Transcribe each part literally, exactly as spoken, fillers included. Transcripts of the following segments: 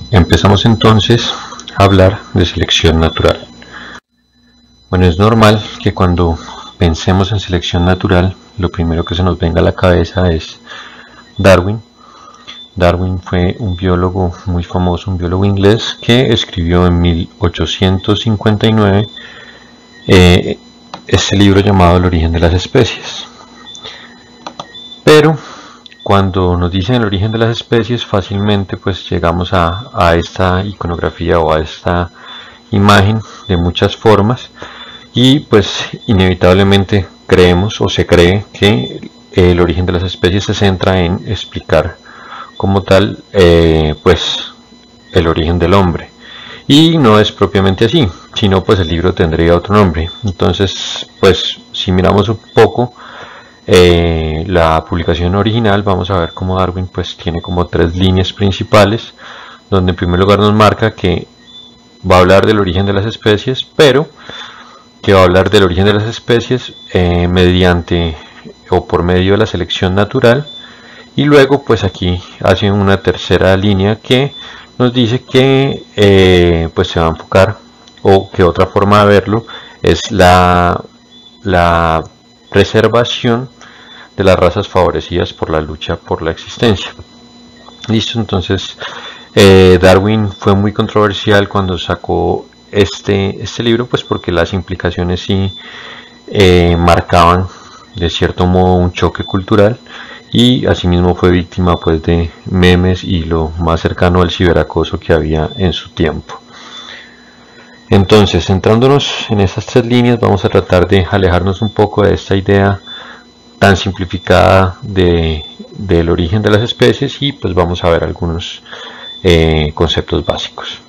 Empezamos entonces a hablar de selección natural. Bueno, es normal que cuando pensemos en selección natural, lo primero que se nos venga a la cabeza es Darwin. Darwin fue un biólogo muy famoso, un biólogo inglés que escribió en mil ochocientos cincuenta y nueve eh, este libro llamado El origen de las especies. Pero cuando nos dicen el origen de las especies, fácilmente pues llegamos a, a esta iconografía o a esta imagen de muchas formas, y pues inevitablemente creemos o se cree que el origen de las especies se centra en explicar como tal eh, pues el origen del hombre, y no es propiamente así, sino pues el libro tendría otro nombre. Entonces pues si miramos un poco eh, la publicación original, vamos a ver cómo Darwin pues tiene como tres líneas principales, donde en primer lugar nos marca que va a hablar del origen de las especies, pero que va a hablar del origen de las especies eh, mediante o por medio de la selección natural. Y luego pues aquí hace una tercera línea que nos dice que eh, pues se va a enfocar, o que otra forma de verlo es la, la preservación de las razas favorecidas por la lucha por la existencia. Listo, entonces eh, Darwin fue muy controversial cuando sacó este, este libro, pues porque las implicaciones sí eh, marcaban de cierto modo un choque cultural, y asimismo fue víctima pues de memes y lo más cercano al ciberacoso que había en su tiempo. Entonces, centrándonos en estas tres líneas, vamos a tratar de alejarnos un poco de esta idea tan simplificada de, del origen de las especies, y pues vamos a ver algunos eh, conceptos básicos.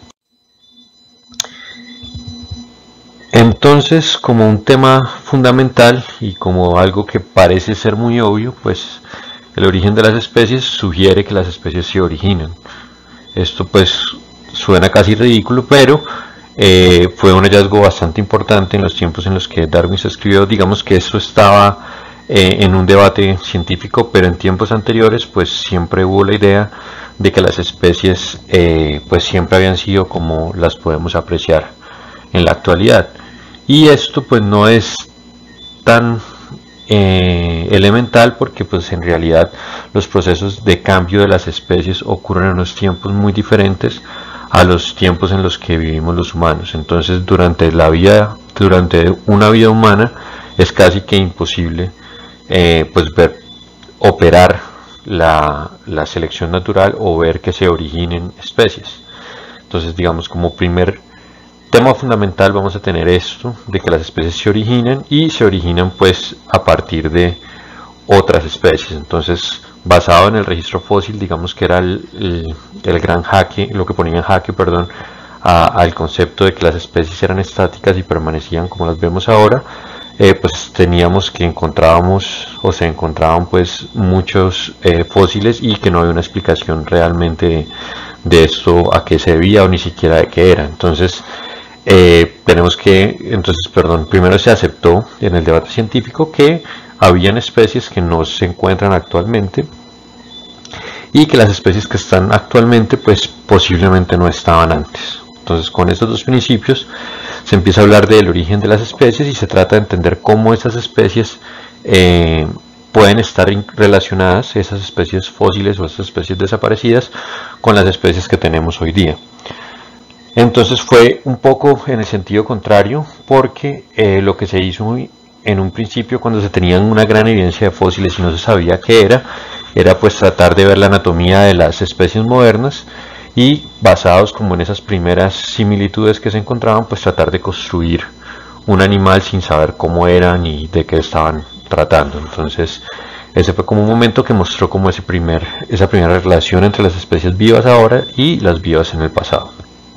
Entonces, como un tema fundamental y como algo que parece ser muy obvio, pues el origen de las especies sugiere que las especies se originan. Esto pues suena casi ridículo, pero eh, fue un hallazgo bastante importante en los tiempos en los que Darwin se escribió. Digamos que esto estaba eh, en un debate científico, pero en tiempos anteriores pues siempre hubo la idea de que las especies eh, pues siempre habían sido como las podemos apreciar en la actualidad. Y esto pues no es tan eh, elemental, porque pues en realidad los procesos de cambio de las especies ocurren en unos tiempos muy diferentes a los tiempos en los que vivimos los humanos. Entonces durante la vida, durante una vida humana es casi que imposible eh, pues ver operar la, la selección natural o ver que se originen especies. Entonces, digamos, como primer tema fundamental vamos a tener esto de que las especies se originan, y se originan pues a partir de otras especies. Entonces, basado en el registro fósil, digamos que era el, el, el gran jaque, lo que ponía en jaque, perdón, a, al concepto de que las especies eran estáticas y permanecían como las vemos ahora. Eh, pues teníamos que encontrábamos o se encontraban pues muchos eh, fósiles, y que no había una explicación realmente de, de esto a qué se debía o ni siquiera de qué era. Entonces eh, tenemos que, entonces, perdón, primero se aceptó en el debate científico que habían especies que no se encuentran actualmente, y que las especies que están actualmente pues posiblemente no estaban antes. Entonces, con estos dos principios se empieza a hablar del origen de las especies, y se trata de entender cómo estas especies eh, pueden estar relacionadas, esas especies fósiles o esas especies desaparecidas, con las especies que tenemos hoy día. Entonces fue un poco en el sentido contrario, porque eh, lo que se hizo en un principio, cuando se tenían una gran evidencia de fósiles y no se sabía qué era, era pues tratar de ver la anatomía de las especies modernas, y basados como en esas primeras similitudes que se encontraban, pues tratar de construir un animal sin saber cómo era ni de qué estaban tratando. Entonces ese fue como un momento que mostró como ese primer, esa primera relación entre las especies vivas ahora y las vivas en el pasado.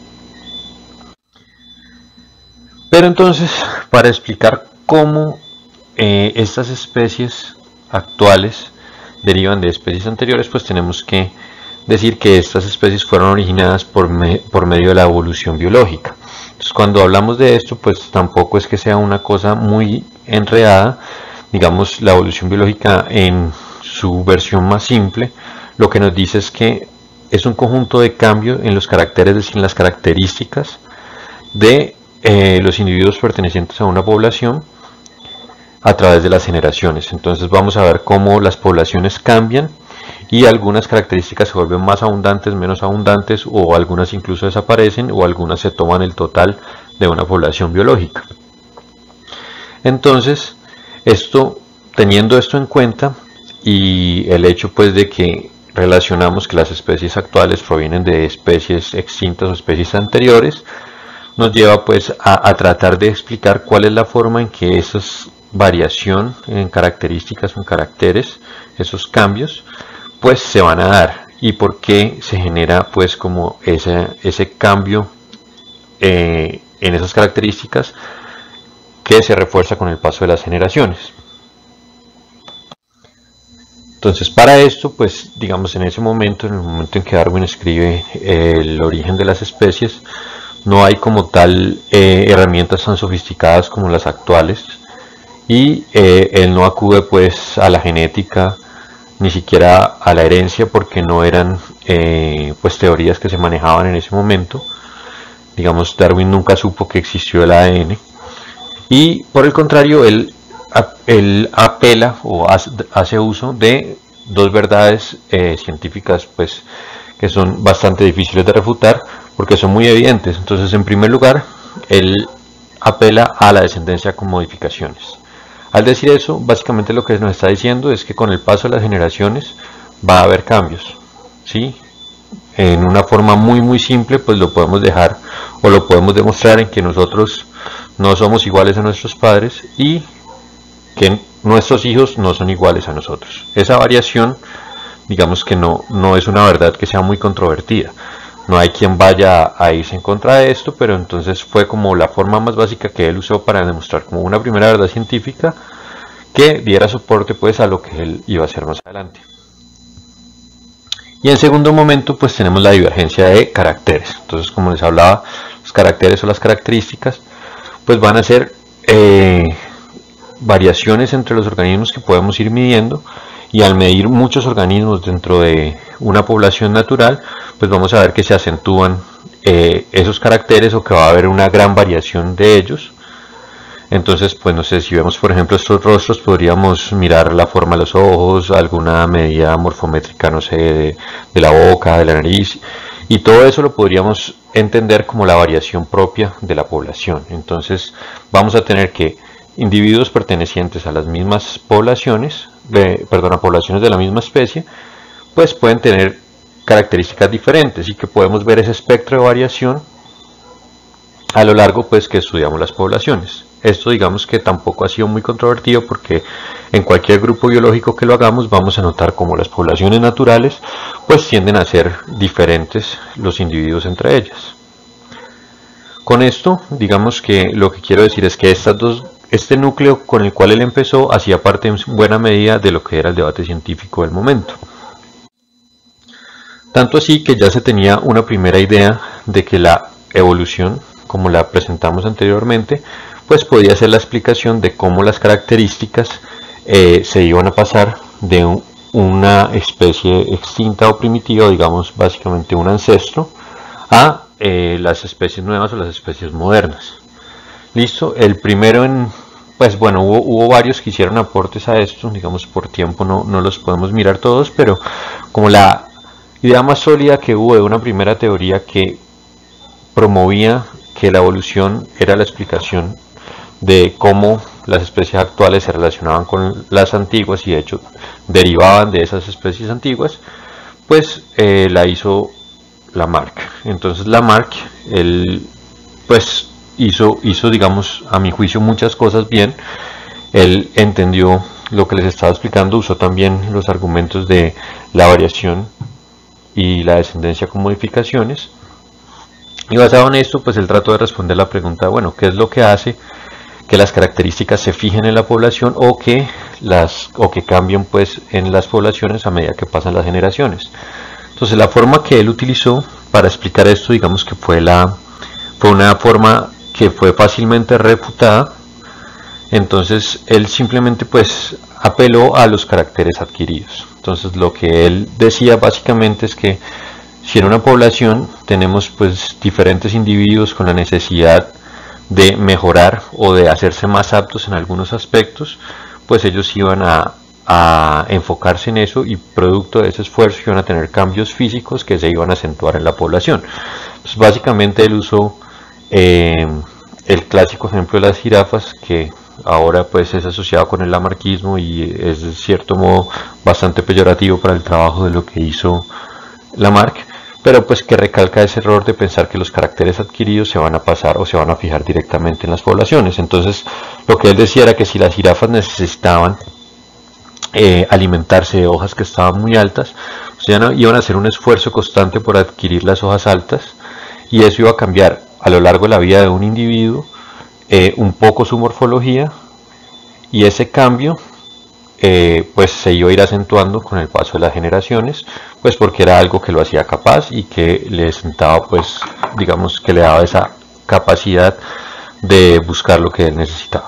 Pero entonces, para explicar cómo eh, estas especies actuales derivan de especies anteriores, pues tenemos que decir que estas especies fueron originadas por, me, por medio de la evolución biológica. Entonces, cuando hablamos de esto, pues tampoco es que sea una cosa muy enredada. Digamos, la evolución biológica en su versión más simple, lo que nos dice es que es un conjunto de cambios en los caracteres, es decir, en las características de eh, los individuos pertenecientes a una población a través de las generaciones. Entonces vamos a ver cómo las poblaciones cambian y algunas características se vuelven más abundantes, menos abundantes, o algunas incluso desaparecen, o algunas se toman el total de una población biológica. Entonces, esto, teniendo esto en cuenta, y el hecho pues de que relacionamos que las especies actuales provienen de especies extintas o especies anteriores, nos lleva pues a, a tratar de explicar cuál es la forma en que esas variación en características, en caracteres, esos cambios, pues se van a dar, y por qué se genera pues como ese, ese cambio eh, en esas características que se refuerza con el paso de las generaciones. Entonces, para esto, pues digamos en ese momento, en el momento en que Darwin escribe eh, el origen de las especies, no hay como tal eh, herramientas tan sofisticadas como las actuales, y eh, él no acude pues a la genética ni siquiera a la herencia, porque no eran eh, pues teorías que se manejaban en ese momento. Digamos, Darwin nunca supo que existió el A D N, y por el contrario él, él apela o hace, hace uso de dos verdades eh, científicas pues que son bastante difíciles de refutar porque son muy evidentes. Entonces, en primer lugar, él apela a la descendencia con modificaciones. Al decir eso, básicamente lo que nos está diciendo es que con el paso de las generaciones va a haber cambios, ¿sí? En una forma muy muy simple, pues lo podemos dejar o lo podemos demostrar en que nosotros no somos iguales a nuestros padres y que nuestros hijos no son iguales a nosotros. Esa variación, digamos que no, no es una verdad que sea muy controvertida. No hay quien vaya a irse en contra de esto, pero entonces fue como la forma más básica que él usó para demostrar como una primera verdad científica que diera soporte pues a lo que él iba a hacer más adelante. Y en segundo momento pues tenemos la divergencia de caracteres. Entonces, como les hablaba, los caracteres o las características pues van a ser eh, variaciones entre los organismos que podemos ir midiendo, y al medir muchos organismos dentro de una población natural, pues vamos a ver que se acentúan eh, esos caracteres, o que va a haber una gran variación de ellos. Entonces, pues no sé, si vemos por ejemplo estos rostros, podríamos mirar la forma de los ojos, alguna medida morfométrica, no sé, de, de la boca, de la nariz, y todo eso lo podríamos entender como la variación propia de la población. Entonces vamos a tener que individuos pertenecientes a las mismas poblaciones, de, perdón, a poblaciones de la misma especie, pues pueden tener características diferentes, y que podemos ver ese espectro de variación a lo largo pues que estudiamos las poblaciones. Esto digamos que tampoco ha sido muy controvertido, porque en cualquier grupo biológico que lo hagamos vamos a notar como las poblaciones naturales pues tienden a ser diferentes los individuos entre ellas. Con esto digamos que lo que quiero decir es que estas dos Este núcleo con el cual él empezó hacía parte en buena medida de lo que era el debate científico del momento. Tanto así que ya se tenía una primera idea de que la evolución, como la presentamos anteriormente, pues podía ser la explicación de cómo las características eh, se iban a pasar de un, una especie extinta o primitiva, digamos básicamente un ancestro, a eh, las especies nuevas o las especies modernas. Listo, el primero en, pues bueno, hubo, hubo varios que hicieron aportes a esto, digamos por tiempo no, no los podemos mirar todos, pero como la idea más sólida que hubo de una primera teoría que promovía que la evolución era la explicación de cómo las especies actuales se relacionaban con las antiguas, y de hecho derivaban de esas especies antiguas, pues eh, la hizo Lamarck. Entonces Lamarck, él pues Hizo, hizo, digamos, a mi juicio muchas cosas bien. Él entendió lo que les estaba explicando, usó también los argumentos de la variación y la descendencia con modificaciones, y basado en esto, pues él trató de responder la pregunta, bueno, ¿qué es lo que hace que las características se fijen en la población, o que, las, o que cambien pues en las poblaciones a medida que pasan las generaciones? Entonces la forma que él utilizó para explicar esto, digamos que fue, la, fue una forma que fue fácilmente refutada. Entonces él simplemente pues apeló a los caracteres adquiridos. Entonces lo que él decía básicamente es que si en una población tenemos pues diferentes individuos con la necesidad de mejorar o de hacerse más aptos en algunos aspectos, pues ellos iban a, a enfocarse en eso, y producto de ese esfuerzo iban a tener cambios físicos que se iban a acentuar en la población. Pues básicamente él usó eh, el clásico ejemplo de las jirafas, que ahora pues es asociado con el lamarquismo y es de cierto modo bastante peyorativo para el trabajo de lo que hizo Lamarck, pero pues que recalca ese error de pensar que los caracteres adquiridos se van a pasar o se van a fijar directamente en las poblaciones. Entonces lo que él decía era que si las jirafas necesitaban eh, alimentarse de hojas que estaban muy altas, pues ya no, iban a hacer un esfuerzo constante por adquirir las hojas altas, y eso iba a cambiar a lo largo de la vida de un individuo eh, un poco su morfología, y ese cambio Eh, pues se iba a ir acentuando con el paso de las generaciones, pues porque era algo que lo hacía capaz y que le sentaba, pues digamos que le daba esa capacidad de buscar lo que él necesitaba.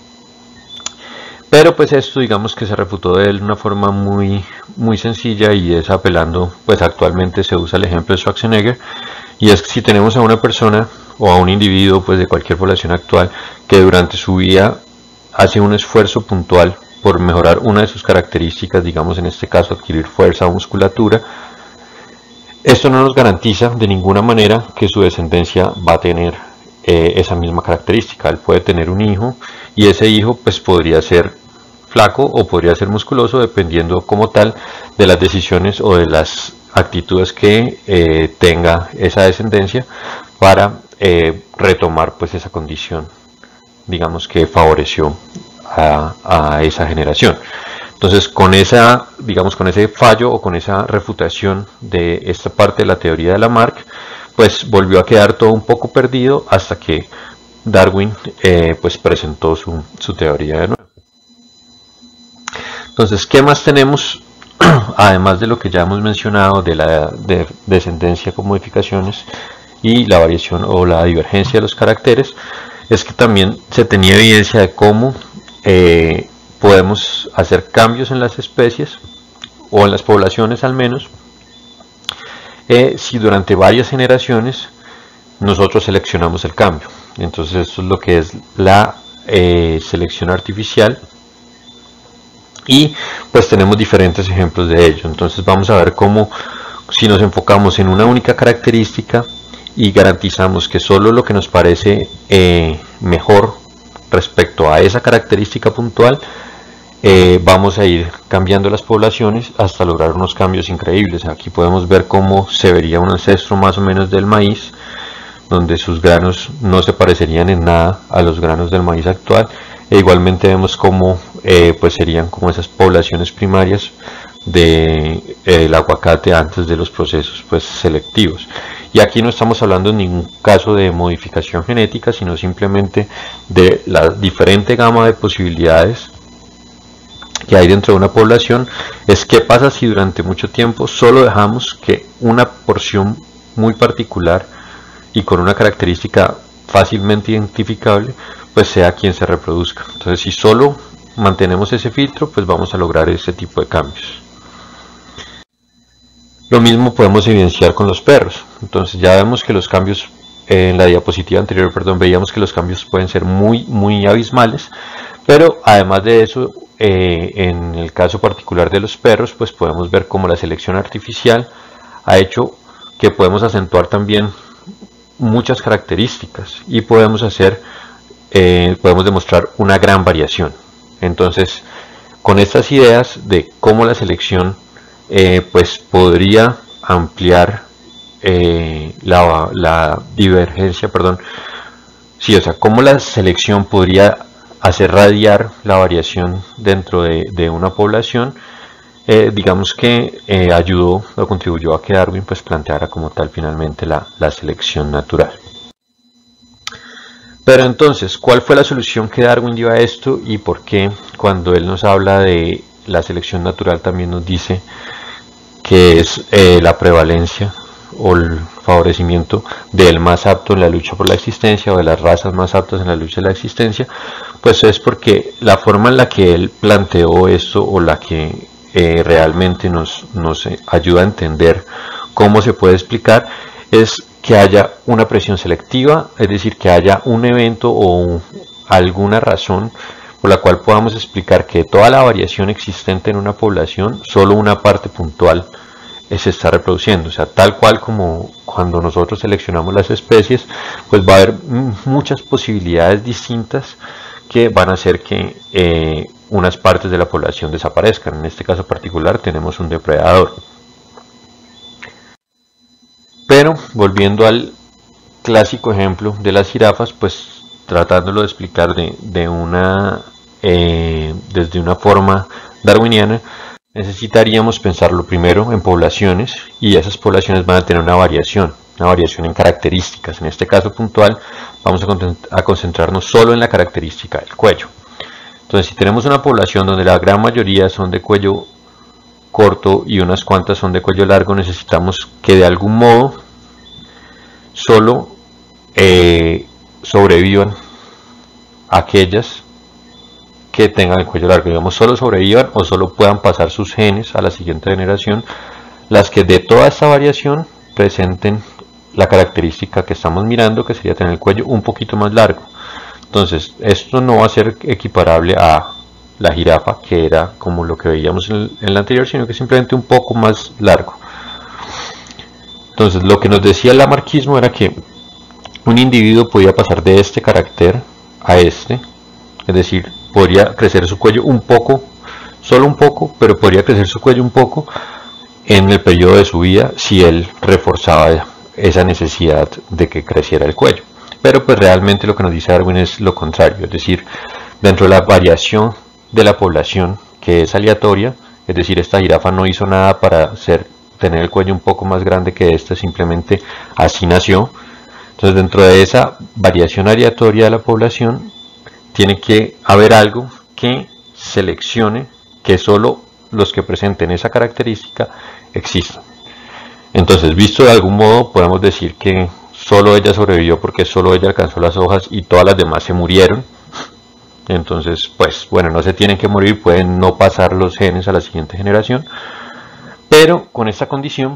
Pero pues esto digamos que se refutó de él de una forma muy muy sencilla, y es apelando, pues actualmente se usa el ejemplo de Schwarzenegger, y es que si tenemos a una persona o a un individuo pues de cualquier población actual que durante su vida hace un esfuerzo puntual por mejorar una de sus características, digamos en este caso adquirir fuerza o musculatura, esto no nos garantiza de ninguna manera que su descendencia va a tener eh, esa misma característica. Él puede tener un hijo, y ese hijo pues podría ser flaco o podría ser musculoso, dependiendo como tal de las decisiones o de las actitudes que eh, tenga esa descendencia para eh, retomar pues esa condición, digamos que favoreció A, a esa generación. Entonces con esa, digamos, con ese fallo o con esa refutación de esta parte de la teoría de Lamarck, pues volvió a quedar todo un poco perdido hasta que Darwin eh, pues presentó su, su teoría de nuevo. Entonces, ¿qué más tenemos? Además de lo que ya hemos mencionado de la de descendencia con modificaciones y la variación o la divergencia de los caracteres, es que también se tenía evidencia de cómo Eh, podemos hacer cambios en las especies o en las poblaciones al menos eh, si durante varias generaciones nosotros seleccionamos el cambio. Entonces esto es lo que es la eh, selección artificial, y pues tenemos diferentes ejemplos de ello. Entonces vamos a ver cómo, si nos enfocamos en una única característica y garantizamos que solo lo que nos parece eh, mejor respecto a esa característica puntual, eh, vamos a ir cambiando las poblaciones hasta lograr unos cambios increíbles. Aquí podemos ver cómo se vería un ancestro más o menos del maíz, donde sus granos no se parecerían en nada a los granos del maíz actual, e igualmente vemos cómo eh, pues serían como esas poblaciones primarias del de, aguacate antes de los procesos pues selectivos. Y aquí no estamos hablando en ningún caso de modificación genética, sino simplemente de la diferente gama de posibilidades que hay dentro de una población. Es qué pasa si durante mucho tiempo solo dejamos que una porción muy particular y con una característica fácilmente identificable pues sea quien se reproduzca. Entonces, si solo mantenemos ese filtro, pues vamos a lograr ese tipo de cambios. Lo mismo podemos evidenciar con los perros. Entonces ya vemos que los cambios, eh, en la diapositiva anterior, perdón, veíamos que los cambios pueden ser muy, muy abismales, pero además de eso, eh, en el caso particular de los perros, pues podemos ver cómo la selección artificial ha hecho que podemos acentuar también muchas características y podemos hacer, eh, podemos demostrar una gran variación. Entonces, con estas ideas de cómo la selección Eh, pues podría ampliar eh, la, la divergencia, perdón, sí, o sea, cómo la selección podría hacer radiar la variación dentro de, de una población, eh, digamos que eh, ayudó o contribuyó a que Darwin pues planteara como tal finalmente la, la selección natural. Pero entonces, ¿cuál fue la solución que Darwin dio a esto, y por qué cuando él nos habla de la selección natural también nos dice que es eh, la prevalencia o el favorecimiento del más apto en la lucha por la existencia, o de las razas más aptas en la lucha de la existencia? Pues es porque la forma en la que él planteó esto, o la que eh, realmente nos, nos ayuda a entender ¿Cómo se puede explicar? Es que haya una presión selectiva, es decir, que haya un evento o alguna razón por la cual podamos explicar que toda la variación existente en una población, solo una parte puntual se está reproduciendo. O sea, tal cual como cuando nosotros seleccionamos las especies, pues va a haber muchas posibilidades distintas que van a hacer que eh, unas partes de la población desaparezcan. En este caso particular tenemos un depredador. Pero volviendo al clásico ejemplo de las jirafas, pues tratándolo de explicar de, de una, eh, desde una forma darwiniana, necesitaríamos pensarlo primero en poblaciones, y esas poblaciones van a tener una variación, una variación en características. En este caso puntual vamos a, a concentrarnos solo en la característica del cuello. Entonces, si tenemos una población donde la gran mayoría son de cuello corto y unas cuantas son de cuello largo, necesitamos que de algún modo solo eh, sobrevivan aquellas que tengan el cuello largo, digamos, solo sobrevivan o solo puedan pasar sus genes a la siguiente generación, las que de toda esta variación presenten la característica que estamos mirando, que sería tener el cuello un poquito más largo. Entonces, esto no va a ser equiparable a la jirafa, que era como lo que veíamos en el, en el anterior, sino que simplemente un poco más largo. Entonces, lo que nos decía el lamarckismo era que un individuo podía pasar de este carácter a este, es decir, podría crecer su cuello un poco, solo un poco, pero podría crecer su cuello un poco en el periodo de su vida si él reforzaba esa necesidad de que creciera el cuello. Pero pues realmente lo que nos dice Darwin es lo contrario, es decir, dentro de la variación de la población, que es aleatoria, es decir, esta jirafa no hizo nada para ser, tener el cuello un poco más grande que esta, simplemente así nació. Entonces, dentro de esa variación aleatoria de la población, tiene que haber algo que seleccione que solo los que presenten esa característica existan. Entonces, visto de algún modo, podemos decir que solo ella sobrevivió porque solo ella alcanzó las hojas y todas las demás se murieron. Entonces, pues, bueno, no se tienen que morir, pueden no pasar los genes a la siguiente generación. Pero con esta condición,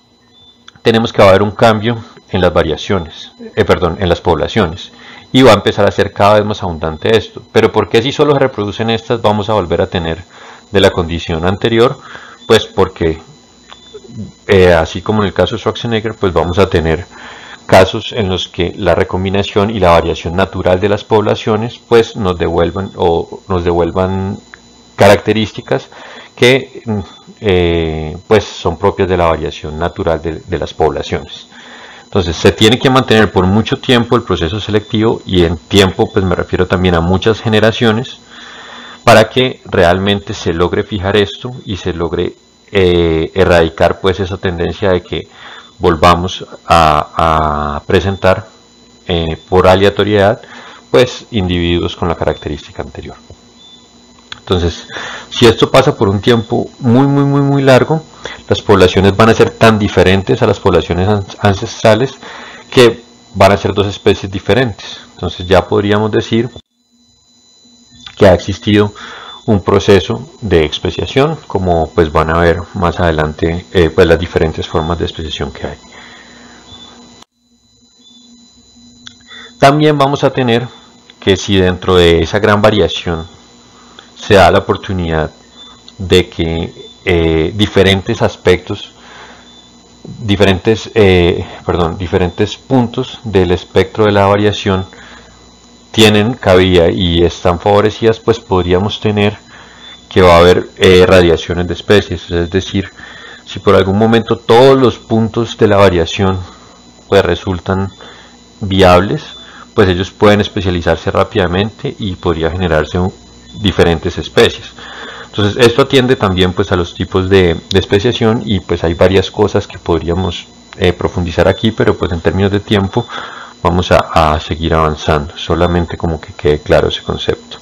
tenemos que haber un cambio en las variaciones, eh, perdón, en las poblaciones. Y va a empezar a ser cada vez más abundante esto. Pero ¿por qué si solo se reproducen estas vamos a volver a tener de la condición anterior? Pues porque, eh, así como en el caso de Schwarzenegger, pues vamos a tener casos en los que la recombinación y la variación natural de las poblaciones pues nos devuelvan o nos devuelvan características que eh, pues son propias de la variación natural de, de las poblaciones. Entonces se tiene que mantener por mucho tiempo el proceso selectivo, y en tiempo pues me refiero también a muchas generaciones, para que realmente se logre fijar esto y se logre eh, erradicar pues esa tendencia de que volvamos a, a presentar eh, por aleatoriedad pues individuos con la característica anterior. Entonces, si esto pasa por un tiempo muy muy muy muy largo, las poblaciones van a ser tan diferentes a las poblaciones ancestrales que van a ser dos especies diferentes. Entonces ya podríamos decir que ha existido un proceso de especiación, como pues van a ver más adelante eh, pues las diferentes formas de especiación que hay. También vamos a tener que si dentro de esa gran variación se da la oportunidad de que eh, diferentes aspectos, diferentes, eh, perdón, diferentes puntos del espectro de la variación tienen cabida y están favorecidas, pues podríamos tener que va a haber eh, radiaciones de especies. Es decir, si por algún momento todos los puntos de la variación pues resultan viables, pues ellos pueden especializarse rápidamente y podría generarse un, diferentes especies. Entonces esto atiende también pues a los tipos de, de especiación, y pues hay varias cosas que podríamos eh, profundizar aquí, pero pues en términos de tiempo vamos a, a seguir avanzando, solamente como que quede claro ese concepto.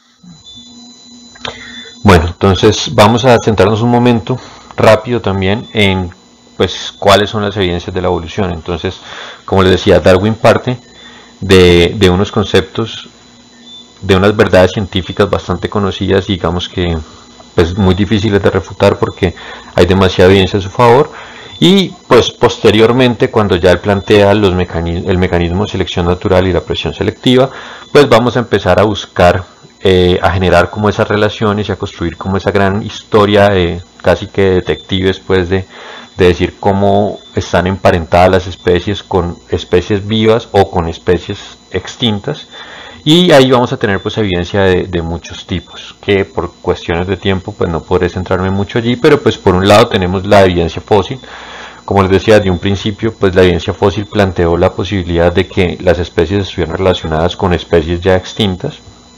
Bueno, entonces vamos a centrarnos un momento rápido también en pues cuáles son las evidencias de la evolución. Entonces, como les decía, Darwin parte de, de unos conceptos, de unas verdades científicas bastante conocidas, digamos que pues muy difíciles de refutar porque hay demasiada evidencia a su favor, Y pues posteriormente, cuando ya él plantea los mecanismos, el mecanismo de selección natural y la presión selectiva, pues vamos a empezar a buscar, eh, a generar como esas relaciones y a construir como esa gran historia de casi que detectives, pues de, de decir cómo están emparentadas las especies con especies vivas o con especies extintas. Y ahí vamos a tener pues evidencia de, de muchos tipos, que por cuestiones de tiempo pues no podré centrarme mucho allí, pero pues por un lado tenemos la evidencia fósil. Como les decía de un principio, pues la evidencia fósil planteó la posibilidad de que las especies estuvieran relacionadas con especies ya extintas.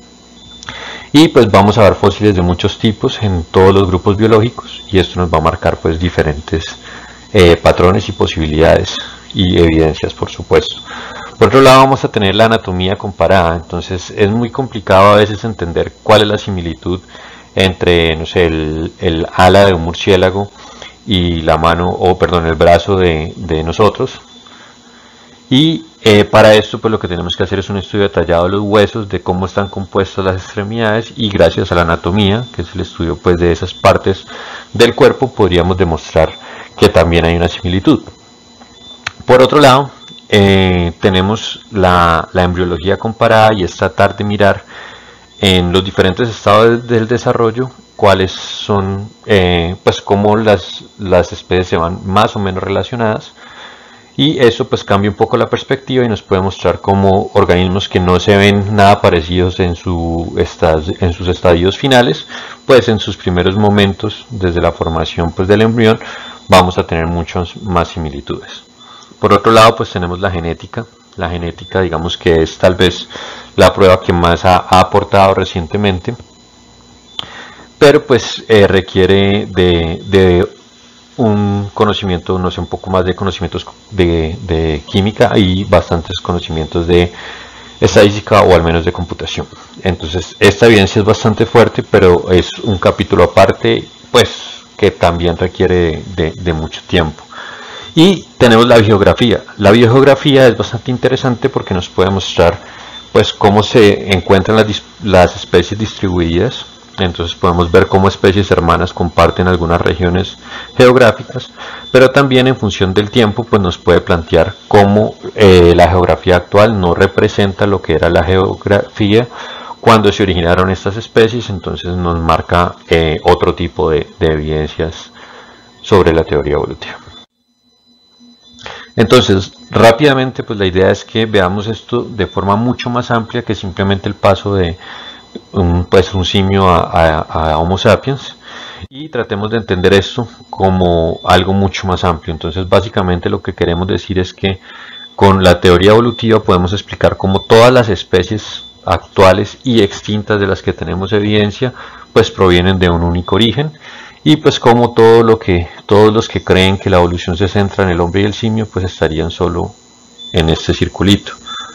Y pues vamos a ver fósiles de muchos tipos en todos los grupos biológicos, y esto nos va a marcar pues diferentes eh, patrones y posibilidades y evidencias, por supuesto. Por otro lado vamos a tener la anatomía comparada. Entonces es muy complicado a veces entender cuál es la similitud entre, no sé, el, el ala de un murciélago y la mano, o perdón, el brazo de, de nosotros. Y eh, para esto pues lo que tenemos que hacer es un estudio detallado de los huesos, de cómo están compuestas las extremidades, y gracias a la anatomía, que es el estudio pues de esas partes del cuerpo, podríamos demostrar que también hay una similitud. Por otro lado, Eh, tenemos la, la embriología comparada, y es tratar de mirar en los diferentes estados del desarrollo cuáles son, eh, pues cómo las, las especies se van más o menos relacionadas, y eso pues cambia un poco la perspectiva y nos puede mostrar cómo organismos que no se ven nada parecidos en, su estad, en sus estadios finales, pues en sus primeros momentos desde la formación pues del embrión vamos a tener muchas más similitudes. Por otro lado pues tenemos la genética. La genética, digamos que es tal vez la prueba que más ha, ha aportado recientemente, pero pues eh, requiere de, de un conocimiento, no sé, un poco más de conocimientos de, de química y bastantes conocimientos de estadística, o al menos de computación. Entonces esta evidencia es bastante fuerte, pero es un capítulo aparte, pues que también requiere de, de mucho tiempo. Y tenemos la biogeografía. La biogeografía es bastante interesante porque nos puede mostrar pues cómo se encuentran las, las especies distribuidas. Entonces podemos ver cómo especies hermanas comparten algunas regiones geográficas, pero también en función del tiempo pues nos puede plantear cómo eh, la geografía actual no representa lo que era la geografía cuando se originaron estas especies. Entonces nos marca eh, otro tipo de, de evidencias sobre la teoría evolutiva. Entonces, rápidamente, pues la idea es que veamos esto de forma mucho más amplia que simplemente el paso de un, pues, un simio a, a, a Homo sapiens, y tratemos de entender esto como algo mucho más amplio. Entonces, básicamente lo que queremos decir es que con la teoría evolutiva podemos explicar cómo todas las especies actuales y extintas de las que tenemos evidencia, pues provienen de un único origen. Y pues como todo lo que, todos los que creen que la evolución se centra en el hombre y el simio, pues estarían solo en este circulito.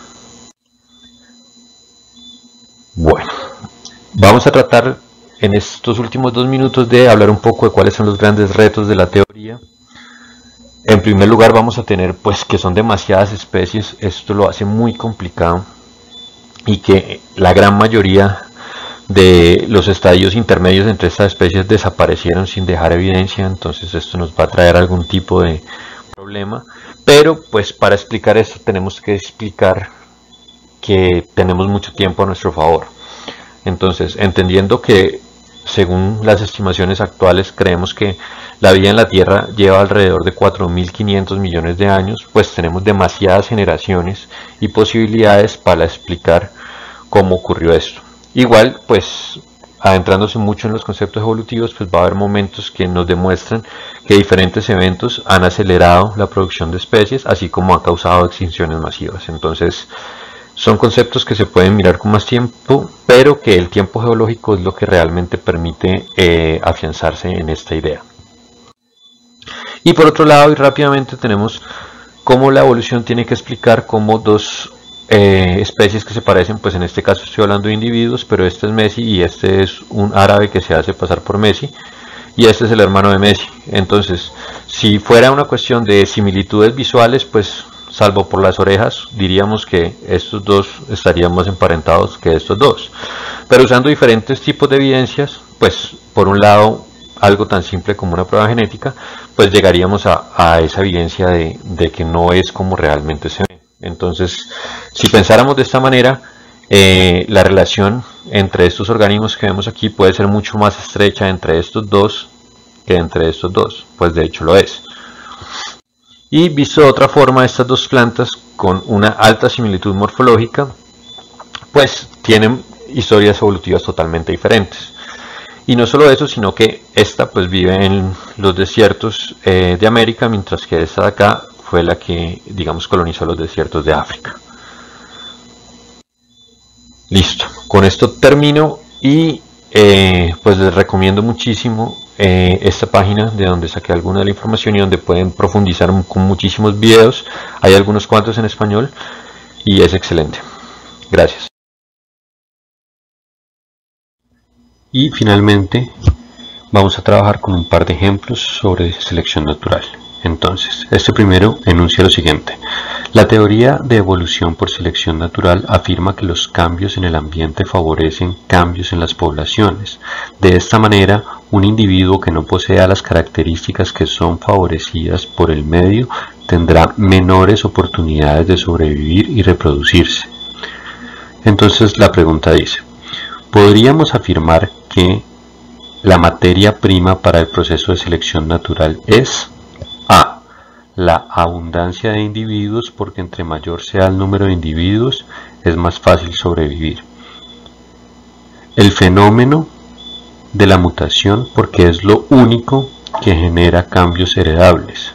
Bueno, vamos a tratar en estos últimos dos minutos de hablar un poco de cuáles son los grandes retos de la teoría. En primer lugar vamos a tener pues que son demasiadas especies. Esto lo hace muy complicado, y que la gran mayoría de los estadios intermedios entre estas especies desaparecieron sin dejar evidencia. Entonces esto nos va a traer algún tipo de problema, pero pues para explicar esto tenemos que explicar que tenemos mucho tiempo a nuestro favor. Entonces, entendiendo que según las estimaciones actuales creemos que la vida en la Tierra lleva alrededor de cuatro mil quinientos millones de años, pues tenemos demasiadas generaciones y posibilidades para explicar cómo ocurrió esto. Igual, pues adentrándose mucho en los conceptos evolutivos, pues va a haber momentos que nos demuestran que diferentes eventos han acelerado la producción de especies, así como han causado extinciones masivas. Entonces son conceptos que se pueden mirar con más tiempo, pero que el tiempo geológico es lo que realmente permite eh, afianzarse en esta idea. Y por otro lado, y rápidamente, tenemos cómo la evolución tiene que explicar cómo dos Eh, especies que se parecen, pues en este caso estoy hablando de individuos, pero este es Messi y este es un árabe que se hace pasar por Messi, y este es el hermano de Messi. Entonces, si fuera una cuestión de similitudes visuales, pues salvo por las orejas, diríamos que estos dos estarían más emparentados que estos dos. Pero usando diferentes tipos de evidencias, pues por un lado algo tan simple como una prueba genética, pues llegaríamos a, a esa evidencia de, de que no es como realmente se ve. Entonces, si pensáramos de esta manera, eh, la relación entre estos organismos que vemos aquí puede ser mucho más estrecha entre estos dos que entre estos dos, pues de hecho lo es. Y visto de otra forma, estas dos plantas con una alta similitud morfológica, pues tienen historias evolutivas totalmente diferentes. Y no solo eso, sino que esta pues vive en los desiertos eh, de América, mientras que esta de acá fue la que, digamos, colonizó los desiertos de África. Listo, con esto termino y eh, pues les recomiendo muchísimo eh, esta página de donde saqué alguna de la información y donde pueden profundizar con muchísimos videos. Hay algunos cuantos en español y es excelente. Gracias. Y finalmente vamos a trabajar con un par de ejemplos sobre selección natural. Entonces, este primero enuncia lo siguiente: la teoría de evolución por selección natural afirma que los cambios en el ambiente favorecen cambios en las poblaciones. De esta manera, un individuo que no posea las características que son favorecidas por el medio tendrá menores oportunidades de sobrevivir y reproducirse. Entonces la pregunta dice: ¿podríamos afirmar que la materia prima para el proceso de selección natural es A. la abundancia de individuos, porque entre mayor sea el número de individuos es más fácil sobrevivir; el fenómeno de la mutación, porque es lo único que genera cambios heredables;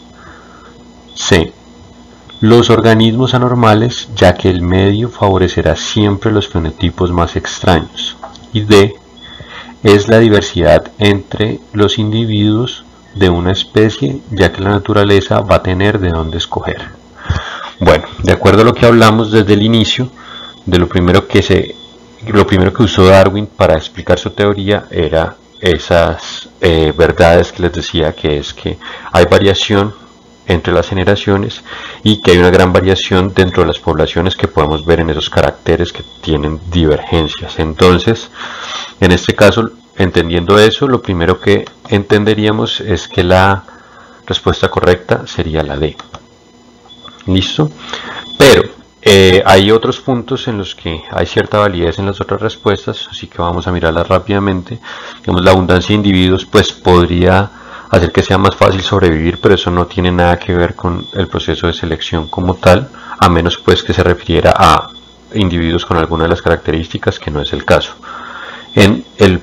C. los organismos anormales, ya que el medio favorecerá siempre los fenotipos más extraños; y D. es la diversidad entre los individuos de una especie, ya que la naturaleza va a tener de dónde escoger. Bueno, de acuerdo a lo que hablamos desde el inicio, de lo primero que se, lo primero que usó Darwin para explicar su teoría era esas eh, verdades que les decía, que es que hay variación entre las generaciones y que hay una gran variación dentro de las poblaciones que podemos ver en esos caracteres que tienen divergencias. Entonces, en este caso, entendiendo eso, lo primero que entenderíamos es que la respuesta correcta sería la D. ¿Listo? Pero eh, hay otros puntos en los que hay cierta validez en las otras respuestas, así que vamos a mirarlas rápidamente. Digamos, la abundancia de individuos pues podría hacer que sea más fácil sobrevivir, pero eso no tiene nada que ver con el proceso de selección como tal, a menos pues que se refiriera a individuos con alguna de las características, que no es el caso. En el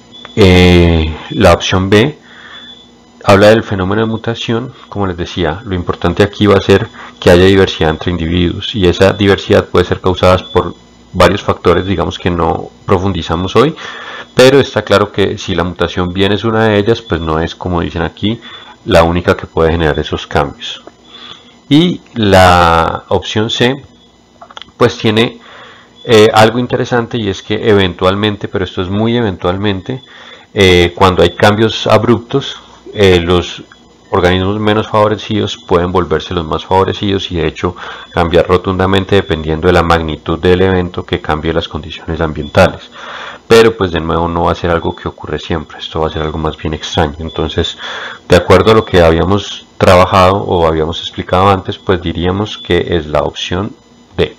Eh, la opción B habla del fenómeno de mutación. Como les decía, lo importante aquí va a ser que haya diversidad entre individuos, y esa diversidad puede ser causada por varios factores, digamos, que no profundizamos hoy, pero está claro que si la mutación bien es una de ellas, pues no es, como dicen aquí, la única que puede generar esos cambios. Y la opción C pues tiene Eh, algo interesante, y es que eventualmente, pero esto es muy eventualmente, eh, cuando hay cambios abruptos, eh, los organismos menos favorecidos pueden volverse los más favorecidos, y de hecho cambiar rotundamente dependiendo de la magnitud del evento que cambie las condiciones ambientales. Pero pues de nuevo no va a ser algo que ocurre siempre, esto va a ser algo más bien extraño. Entonces, de acuerdo a lo que habíamos trabajado o habíamos explicado antes, pues diríamos que es la opción D.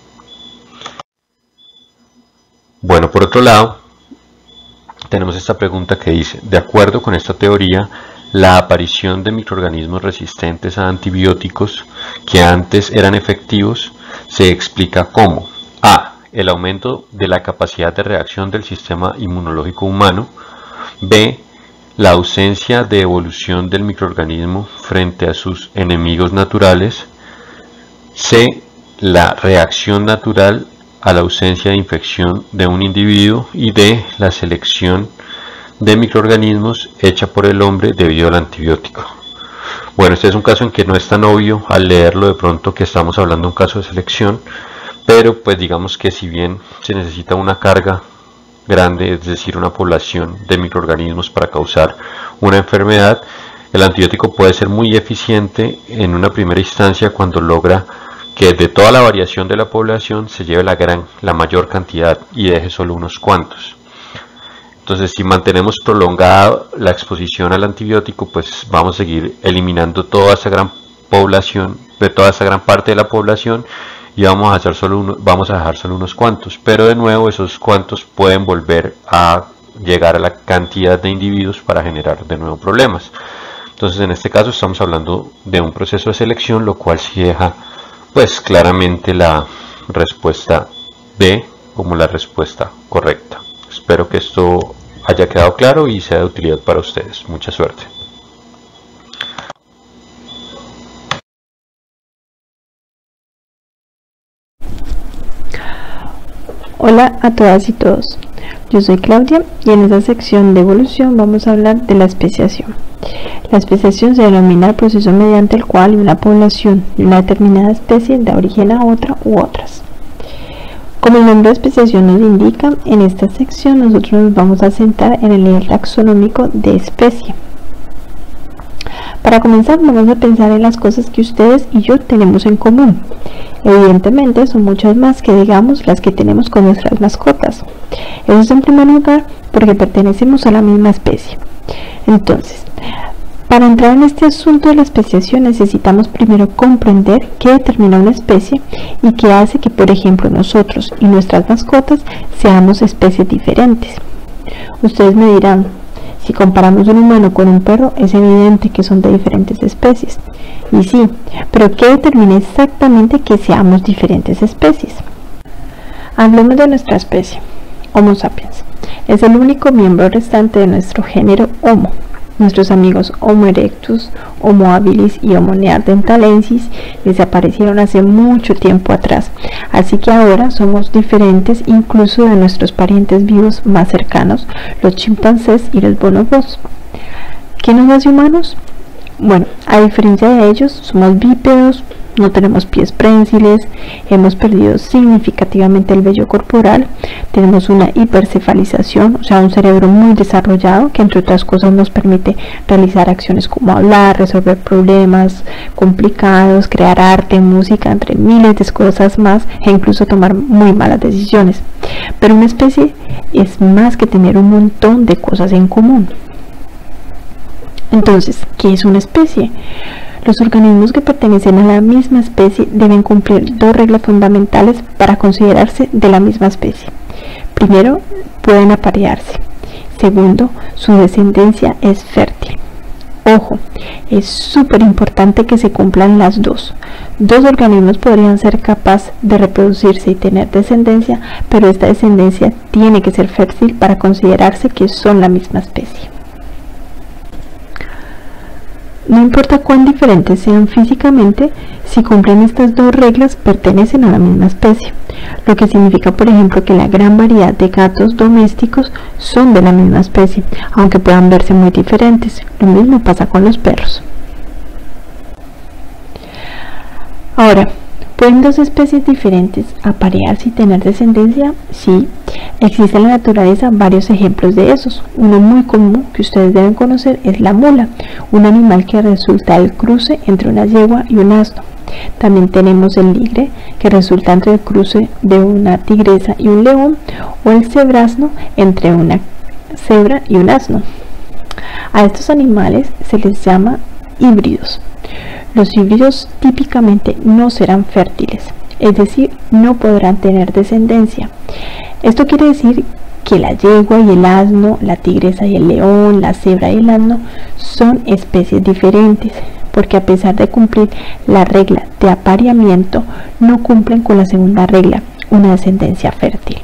Bueno, por otro lado, tenemos esta pregunta que dice: de acuerdo con esta teoría, la aparición de microorganismos resistentes a antibióticos que antes eran efectivos se explica como A. el aumento de la capacidad de reacción del sistema inmunológico humano; B. la ausencia de evolución del microorganismo frente a sus enemigos naturales; C. la reacción natural a la ausencia de infección de un individuo; y D. la selección de microorganismos hecha por el hombre debido al antibiótico. Bueno, este es un caso en que no es tan obvio al leerlo de pronto que estamos hablando de un caso de selección, pero pues digamos que si bien se necesita una carga grande, es decir, una población de microorganismos para causar una enfermedad, el antibiótico puede ser muy eficiente en una primera instancia cuando logra que de toda la variación de la población se lleve la, gran, la mayor cantidad y deje solo unos cuantos. Entonces, si mantenemos prolongada la exposición al antibiótico, pues vamos a seguir eliminando toda esa gran población, de toda esa gran parte de la población, y vamos a hacer solo uno, vamos a dejar solo unos cuantos, pero de nuevo esos cuantos pueden volver a llegar a la cantidad de individuos para generar de nuevo problemas. Entonces, en este caso estamos hablando de un proceso de selección, lo cual sí deja pues claramente la respuesta B como la respuesta correcta. Espero que esto haya quedado claro y sea de utilidad para ustedes. Mucha suerte. Hola a todas y todos, yo soy Claudia y en esta sección de evolución vamos a hablar de la especiación. La especiación se denomina el proceso mediante el cual una población de una determinada especie da origen a otra u otras. Como el nombre de especiación nos indica, en esta sección nosotros nos vamos a centrar en el nivel taxonómico de especie. Para comenzar, vamos a pensar en las cosas que ustedes y yo tenemos en común. Evidentemente son muchas más que digamos las que tenemos con nuestras mascotas. Eso es en primer lugar porque pertenecemos a la misma especie. Entonces, para entrar en este asunto de la especiación necesitamos primero comprender qué determina una especie y qué hace que, por ejemplo, nosotros y nuestras mascotas seamos especies diferentes. Ustedes me dirán, si comparamos un humano con un perro, es evidente que son de diferentes especies. Y sí, pero ¿qué determina exactamente que seamos diferentes especies? Hablemos de nuestra especie, Homo sapiens. Es el único miembro restante de nuestro género Homo. Nuestros amigos Homo erectus, Homo habilis y Homo neanderthalensis desaparecieron hace mucho tiempo atrás, así que ahora somos diferentes incluso de nuestros parientes vivos más cercanos, los chimpancés y los bonobos. ¿Qué nos hace humanos? Bueno, a diferencia de ellos, somos bípedos, no tenemos pies prensiles, hemos perdido significativamente el vello corporal, tenemos una hipercefalización, o sea, un cerebro muy desarrollado que entre otras cosas nos permite realizar acciones como hablar, resolver problemas complicados, crear arte, música, entre miles de cosas más e incluso tomar muy malas decisiones. Pero una especie es más que tener un montón de cosas en común. Entonces, ¿qué es una especie? Los organismos que pertenecen a la misma especie deben cumplir dos reglas fundamentales para considerarse de la misma especie. Primero, pueden aparearse. Segundo, su descendencia es fértil. Ojo, es súper importante que se cumplan las dos. Dos organismos podrían ser capaces de reproducirse y tener descendencia, pero esta descendencia tiene que ser fértil para considerarse que son la misma especie. No importa cuán diferentes sean físicamente, si cumplen estas dos reglas pertenecen a la misma especie, lo que significa, por ejemplo, que la gran variedad de gatos domésticos son de la misma especie, aunque puedan verse muy diferentes. Lo mismo pasa con los perros. Ahora, ¿pueden dos especies diferentes aparearse y tener descendencia? Sí, existen en la naturaleza varios ejemplos de esos. Uno muy común que ustedes deben conocer es la mula, un animal que resulta del cruce entre una yegua y un asno. También tenemos el ligre, que resulta entre el cruce de una tigresa y un león, o el cebrasno entre una cebra y un asno. A estos animales se les llama híbridos. Los híbridos típicamente no serán fértiles, es decir, no podrán tener descendencia. Esto quiere decir que la yegua y el asno, la tigresa y el león, la cebra y el asno son especies diferentes, porque a pesar de cumplir la regla de apareamiento, no cumplen con la segunda regla, una descendencia fértil.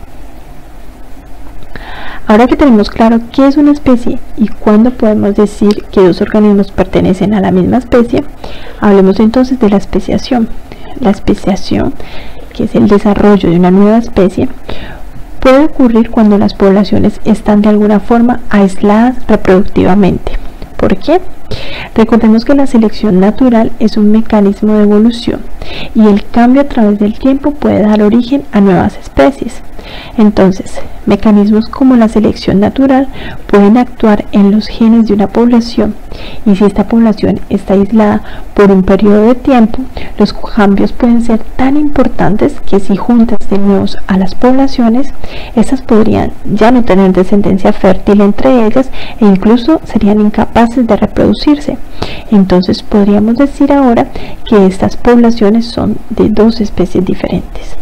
Ahora que tenemos claro qué es una especie y cuándo podemos decir que dos organismos pertenecen a la misma especie, hablemos entonces de la especiación. La especiación, que es el desarrollo de una nueva especie, puede ocurrir cuando las poblaciones están de alguna forma aisladas reproductivamente. ¿Por qué? Recordemos que la selección natural es un mecanismo de evolución y el cambio a través del tiempo puede dar origen a nuevas especies. Entonces, mecanismos como la selección natural pueden actuar en los genes de una población, y si esta población está aislada por un periodo de tiempo, los cambios pueden ser tan importantes que si juntas de nuevo a las poblaciones, estas podrían ya no tener descendencia fértil entre ellas e incluso serían incapaces de reproducirse. Entonces podríamos decir ahora que estas poblaciones son de dos especies diferentes.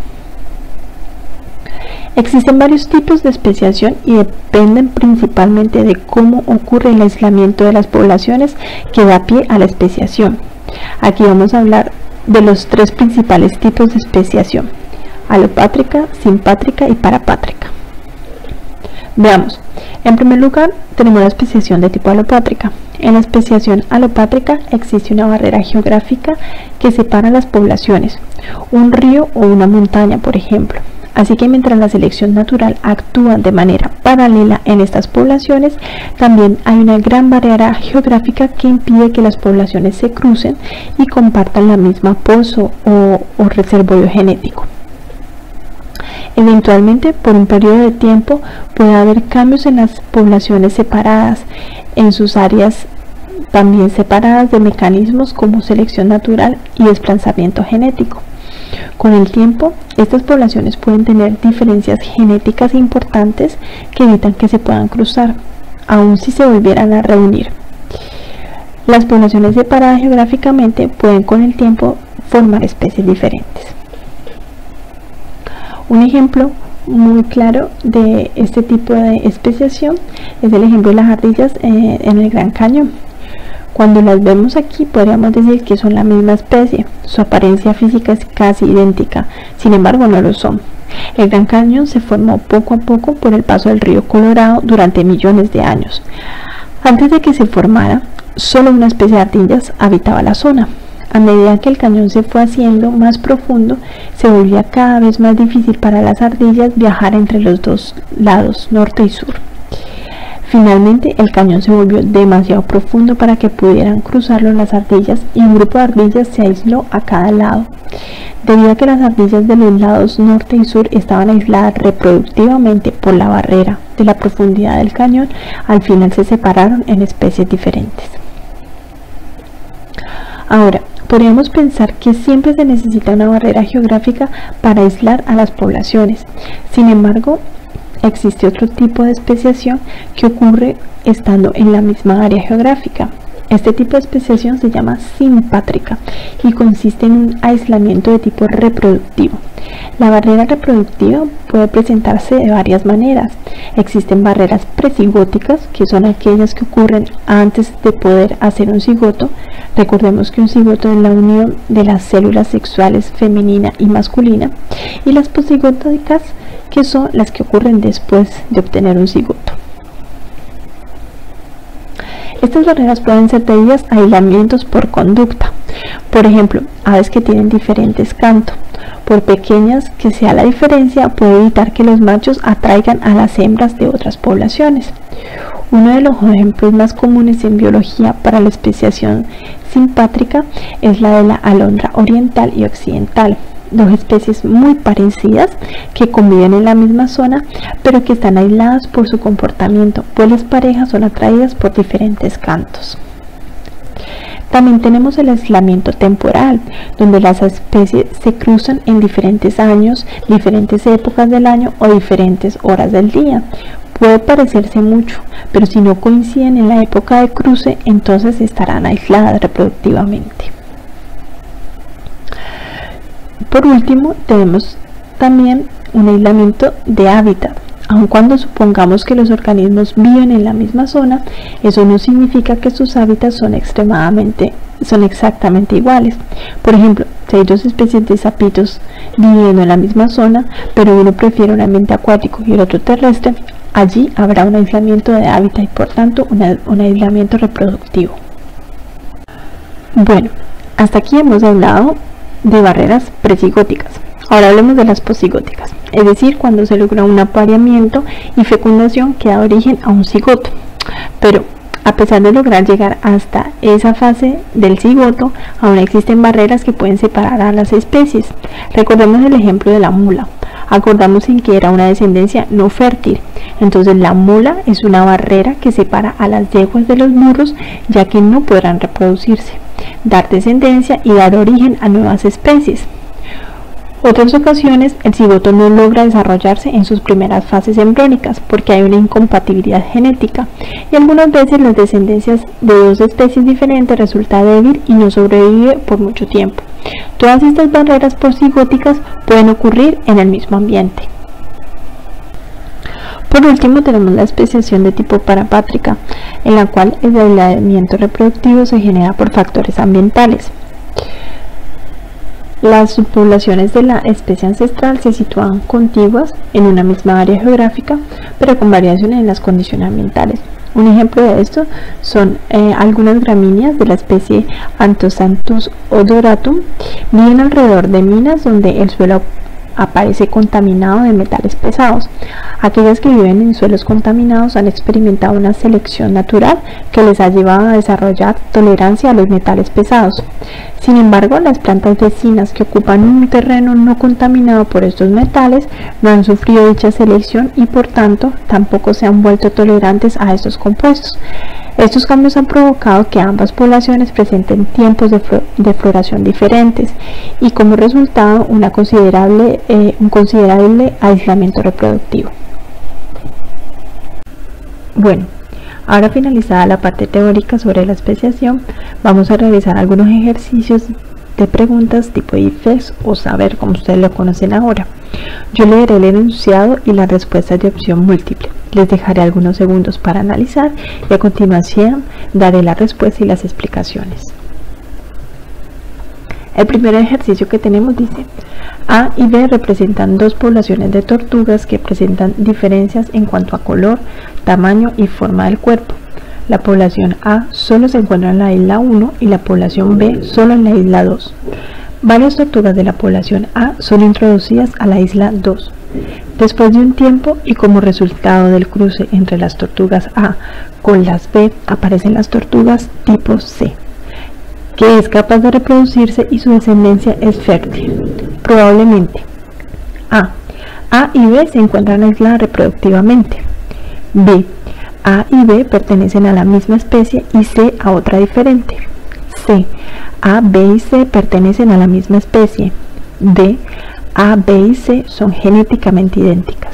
Existen varios tipos de especiación y dependen principalmente de cómo ocurre el aislamiento de las poblaciones que da pie a la especiación. Aquí vamos a hablar de los tres principales tipos de especiación: alopátrica, simpátrica y parapátrica. Veamos. En primer lugar, tenemos la especiación de tipo alopátrica. En la especiación alopátrica existe una barrera geográfica que separa las poblaciones, un río o una montaña, por ejemplo. Así que mientras la selección natural actúa de manera paralela en estas poblaciones, también hay una gran barrera geográfica que impide que las poblaciones se crucen y compartan la misma pozo o, o reservorio genético. Eventualmente, por un periodo de tiempo, puede haber cambios en las poblaciones separadas, en sus áreas también separadas de mecanismos como selección natural y desplazamiento genético. Con el tiempo, estas poblaciones pueden tener diferencias genéticas importantes que evitan que se puedan cruzar, aun si se volvieran a reunir. Las poblaciones separadas geográficamente pueden con el tiempo formar especies diferentes. Un ejemplo muy claro de este tipo de especiación es el ejemplo de las ardillas eh, en el Gran Cañón. Cuando las vemos aquí podríamos decir que son la misma especie, su apariencia física es casi idéntica, sin embargo no lo son. El Gran Cañón se formó poco a poco por el paso del río Colorado durante millones de años. Antes de que se formara, solo una especie de ardillas habitaba la zona. A medida que el cañón se fue haciendo más profundo, se volvía cada vez más difícil para las ardillas viajar entre los dos lados, norte y sur. Finalmente, el cañón se volvió demasiado profundo para que pudieran cruzarlo las ardillas y un grupo de ardillas se aisló a cada lado. Debido a que las ardillas de los lados norte y sur estaban aisladas reproductivamente por la barrera de la profundidad del cañón, al final se separaron en especies diferentes. Ahora, podríamos pensar que siempre se necesita una barrera geográfica para aislar a las poblaciones. Sin embargo, existe otro tipo de especiación que ocurre estando en la misma área geográfica. Este tipo de especiación se llama simpátrica y consiste en un aislamiento de tipo reproductivo. La barrera reproductiva puede presentarse de varias maneras. Existen barreras precigóticas, que son aquellas que ocurren antes de poder hacer un cigoto. Recordemos que un cigoto es la unión de las células sexuales femenina y masculina, y las posigóticas, que son las que ocurren después de obtener un cigoto. Estas barreras pueden ser debidas a aislamientos por conducta. Por ejemplo, aves que tienen diferentes cantos. Por pequeñas que sea la diferencia, puede evitar que los machos atraigan a las hembras de otras poblaciones. Uno de los ejemplos más comunes en biología para la especiación simpátrica es la de la alondra oriental y occidental. Dos especies muy parecidas que conviven en la misma zona, pero que están aisladas por su comportamiento, pues las parejas son atraídas por diferentes cantos. También tenemos el aislamiento temporal, donde las especies se cruzan en diferentes años, diferentes épocas del año o diferentes horas del día. Puede parecerse mucho, pero si no coinciden en la época de cruce, entonces estarán aisladas reproductivamente. Por último, tenemos también un aislamiento de hábitat. Aun cuando supongamos que los organismos viven en la misma zona, eso no significa que sus hábitats son extremadamente, son exactamente iguales. Por ejemplo, si hay dos especies de sapitos viviendo en la misma zona, pero uno prefiere un ambiente acuático y el otro terrestre, allí habrá un aislamiento de hábitat y por tanto una, un aislamiento reproductivo. Bueno, hasta aquí hemos hablado de barreras precigóticas. Ahora hablemos de las posigóticas, es decir, cuando se logra un apareamiento y fecundación que da origen a un cigoto. Pero A pesar de lograr llegar hasta esa fase del cigoto, aún existen barreras que pueden separar a las especies. Recordemos el ejemplo de la mula. Acordamos en que era una descendencia no fértil. Entonces la mula es una barrera que separa a las yeguas de los burros, ya que no podrán reproducirse, dar descendencia y dar origen a nuevas especies. Otras ocasiones el cigoto no logra desarrollarse en sus primeras fases embriónicas porque hay una incompatibilidad genética, y algunas veces las descendencias de dos especies diferentes resulta débil y no sobrevive por mucho tiempo. Todas estas barreras posigóticas pueden ocurrir en el mismo ambiente. Por último, tenemos la especiación de tipo parapátrica, en la cual el aislamiento reproductivo se genera por factores ambientales. Las subpoblaciones de la especie ancestral se sitúan contiguas en una misma área geográfica, pero con variaciones en las condiciones ambientales. Un ejemplo de esto son eh, algunas gramíneas de la especie Anthoxanthus odoratum. Viven alrededor de minas donde el suelo aparece contaminado de metales pesados. Aquellas que viven en suelos contaminados han experimentado una selección natural que les ha llevado a desarrollar tolerancia a los metales pesados. Sin embargo, las plantas vecinas que ocupan un terreno no contaminado por estos metales no han sufrido dicha selección y por tanto tampoco se han vuelto tolerantes a estos compuestos. Estos cambios han provocado que ambas poblaciones presenten tiempos de, flo de floración diferentes y como resultado una considerable, eh, un considerable aislamiento reproductivo. Bueno, ahora finalizada la parte teórica sobre la especiación, vamos a realizar algunos ejercicios de preguntas tipo if-else o saber, como ustedes lo conocen ahora. Yo leeré el enunciado y las respuestas de opción múltiple. Les dejaré algunos segundos para analizar y a continuación daré la respuesta y las explicaciones. El primer ejercicio que tenemos dice: A y B representan dos poblaciones de tortugas que presentan diferencias en cuanto a color, tamaño y forma del cuerpo. La población A solo se encuentra en la isla uno y la población B solo en la isla dos. Varias tortugas de la población A son introducidas a la isla dos. Después de un tiempo y como resultado del cruce entre las tortugas A con las B, aparecen las tortugas tipo C, que es capaz de reproducirse y su descendencia es fértil. Probablemente A. A y B se encuentran aisladas reproductivamente. B. A y B pertenecen a la misma especie y C a otra diferente. C. A, B y C pertenecen a la misma especie. D. A, B y C son genéticamente idénticas.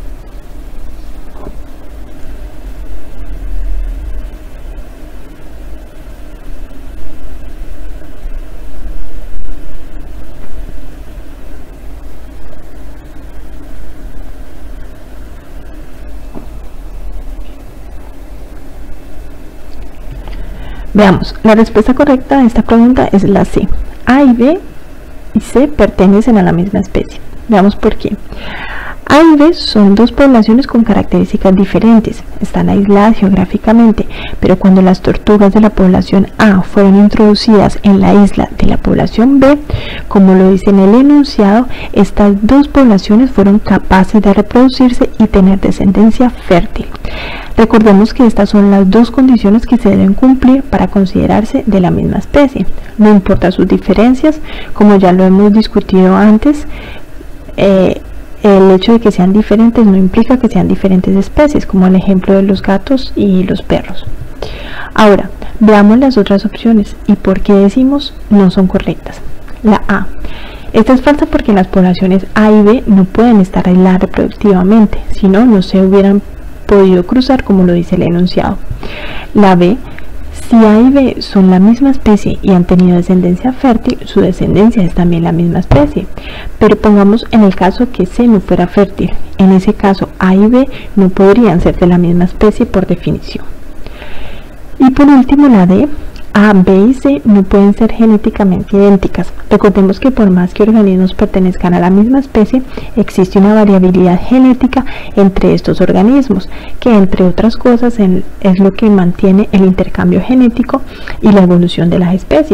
Veamos, la respuesta correcta a esta pregunta es la C. A y B y C pertenecen a la misma especie. Veamos por qué. A y B son dos poblaciones con características diferentes, están aisladas geográficamente, pero cuando las tortugas de la población A fueron introducidas en la isla de la población B, como lo dice en el enunciado, estas dos poblaciones fueron capaces de reproducirse y tener descendencia fértil. Recordemos que estas son las dos condiciones que se deben cumplir para considerarse de la misma especie. No importa sus diferencias, como ya lo hemos discutido antes, eh, el hecho de que sean diferentes no implica que sean diferentes especies, como el ejemplo de los gatos y los perros. Ahora, veamos las otras opciones y por qué decimos no son correctas. La A. Esta es falsa porque las poblaciones A y B no pueden estar aisladas reproductivamente, si no, no se hubieran podido cruzar como lo dice el enunciado. La B. Si A y B son la misma especie y han tenido descendencia fértil, su descendencia es también la misma especie. Pero pongamos en el caso que C no fuera fértil. En ese caso A y B no podrían ser de la misma especie por definición. Y por último la D. A, B y C no pueden ser genéticamente idénticas. Recordemos que por más que organismos pertenezcan a la misma especie, existe una variabilidad genética entre estos organismos, que entre otras cosas es lo que mantiene el intercambio genético y la evolución de las especies.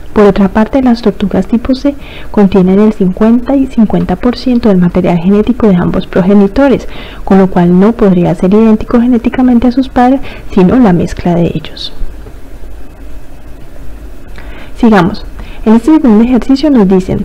Por otra parte, las tortugas tipo C contienen el cincuenta y cincuenta por ciento del material genético de ambos progenitores, con lo cual no podría ser idéntico genéticamente a sus padres, sino la mezcla de ellos. Sigamos. En este segundo ejercicio nos dicen: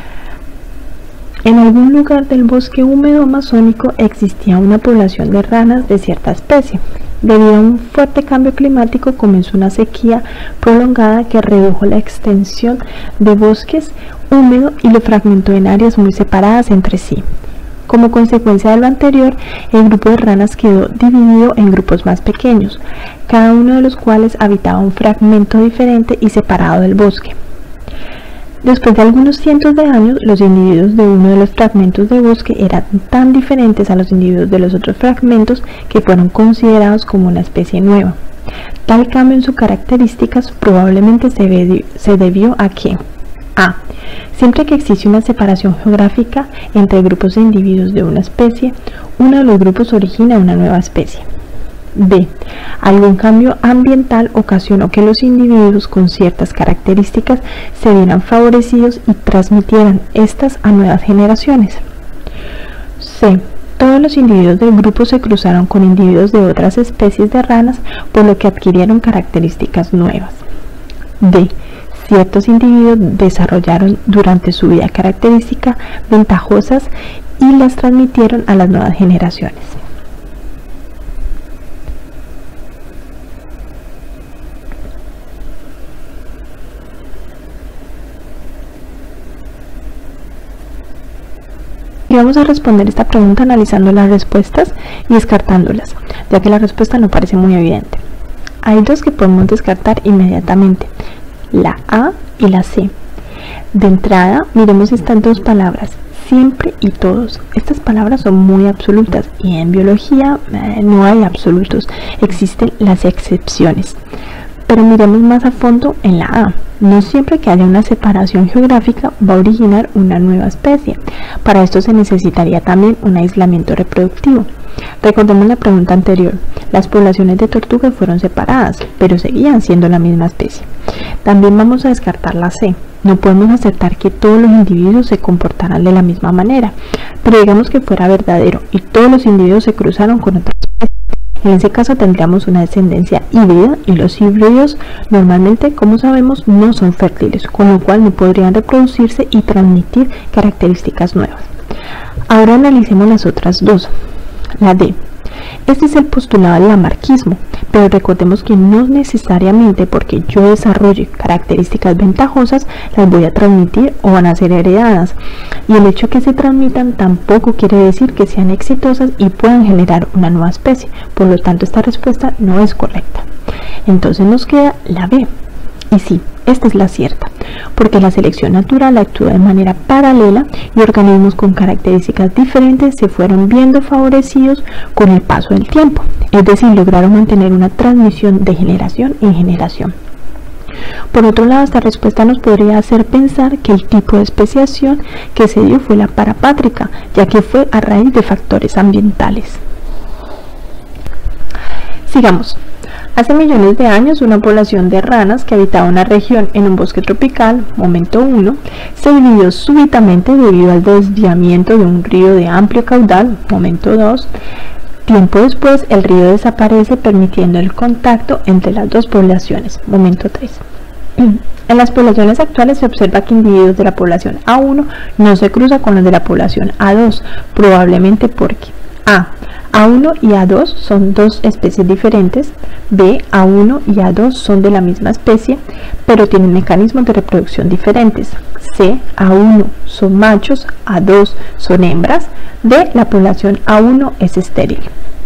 en algún lugar del bosque húmedo amazónico existía una población de ranas de cierta especie. Debido a un fuerte cambio climático comenzó una sequía prolongada que redujo la extensión de bosques húmedos y lo fragmentó en áreas muy separadas entre sí. Como consecuencia de lo anterior, el grupo de ranas quedó dividido en grupos más pequeños, cada uno de los cuales habitaba un fragmento diferente y separado del bosque. Después de algunos cientos de años, los individuos de uno de los fragmentos de bosque eran tan diferentes a los individuos de los otros fragmentos que fueron considerados como una especie nueva. Tal cambio en sus características probablemente se, ve, se debió a que A. Siempre que existe una separación geográfica entre grupos de individuos de una especie, uno de los grupos origina una nueva especie. B. Algún cambio ambiental ocasionó que los individuos con ciertas características se vieran favorecidos y transmitieran estas a nuevas generaciones. C. Todos los individuos del grupo se cruzaron con individuos de otras especies de ranas, por lo que adquirieron características nuevas. D. Ciertos individuos desarrollaron durante su vida características ventajosas y las transmitieron a las nuevas generaciones. Y vamos a responder esta pregunta analizando las respuestas y descartándolas, ya que la respuesta no parece muy evidente. Hay dos que podemos descartar inmediatamente, la A y la C. De entrada, miremos estas dos palabras, siempre y todos. Estas palabras son muy absolutas y en biología eh, no hay absolutos, existen las excepciones. Pero miremos más a fondo en la A. No siempre que haya una separación geográfica va a originar una nueva especie. Para esto se necesitaría también un aislamiento reproductivo. Recordemos la pregunta anterior. Las poblaciones de tortugas fueron separadas, pero seguían siendo la misma especie. También vamos a descartar la C. No podemos aceptar que todos los individuos se comportaran de la misma manera, pero digamos que fuera verdadero y todos los individuos se cruzaron con otras especies. En ese caso tendríamos una descendencia híbrida y los híbridos normalmente, como sabemos, no son fértiles, con lo cual no podrían reproducirse y transmitir características nuevas. Ahora analicemos las otras dos. La D. Este es el postulado del lamarckismo, pero recordemos que no necesariamente porque yo desarrolle características ventajosas las voy a transmitir o van a ser heredadas, y el hecho de que se transmitan tampoco quiere decir que sean exitosas y puedan generar una nueva especie. Por lo tanto, esta respuesta no es correcta. Entonces nos queda la B. Y sí, esta es la cierta, porque la selección natural actúa de manera paralela y organismos con características diferentes se fueron viendo favorecidos con el paso del tiempo, es decir, lograron mantener una transmisión de generación en generación. Por otro lado, esta respuesta nos podría hacer pensar que el tipo de especiación que se dio fue la parapátrica, ya que fue a raíz de factores ambientales. Sigamos. Hace millones de años, una población de ranas que habitaba una región en un bosque tropical, momento uno, se dividió súbitamente debido al desviamiento de un río de amplio caudal, momento dos. Tiempo después, el río desaparece, permitiendo el contacto entre las dos poblaciones, momento tres. En las poblaciones actuales se observa que individuos de la población A uno no se cruzan con los de la población A dos, probablemente porque A. A uno y A dos son dos especies diferentes. B. A uno y A dos son de la misma especie, pero tienen mecanismos de reproducción diferentes. C. A uno son machos, A dos son hembras. D. La población A uno es estéril.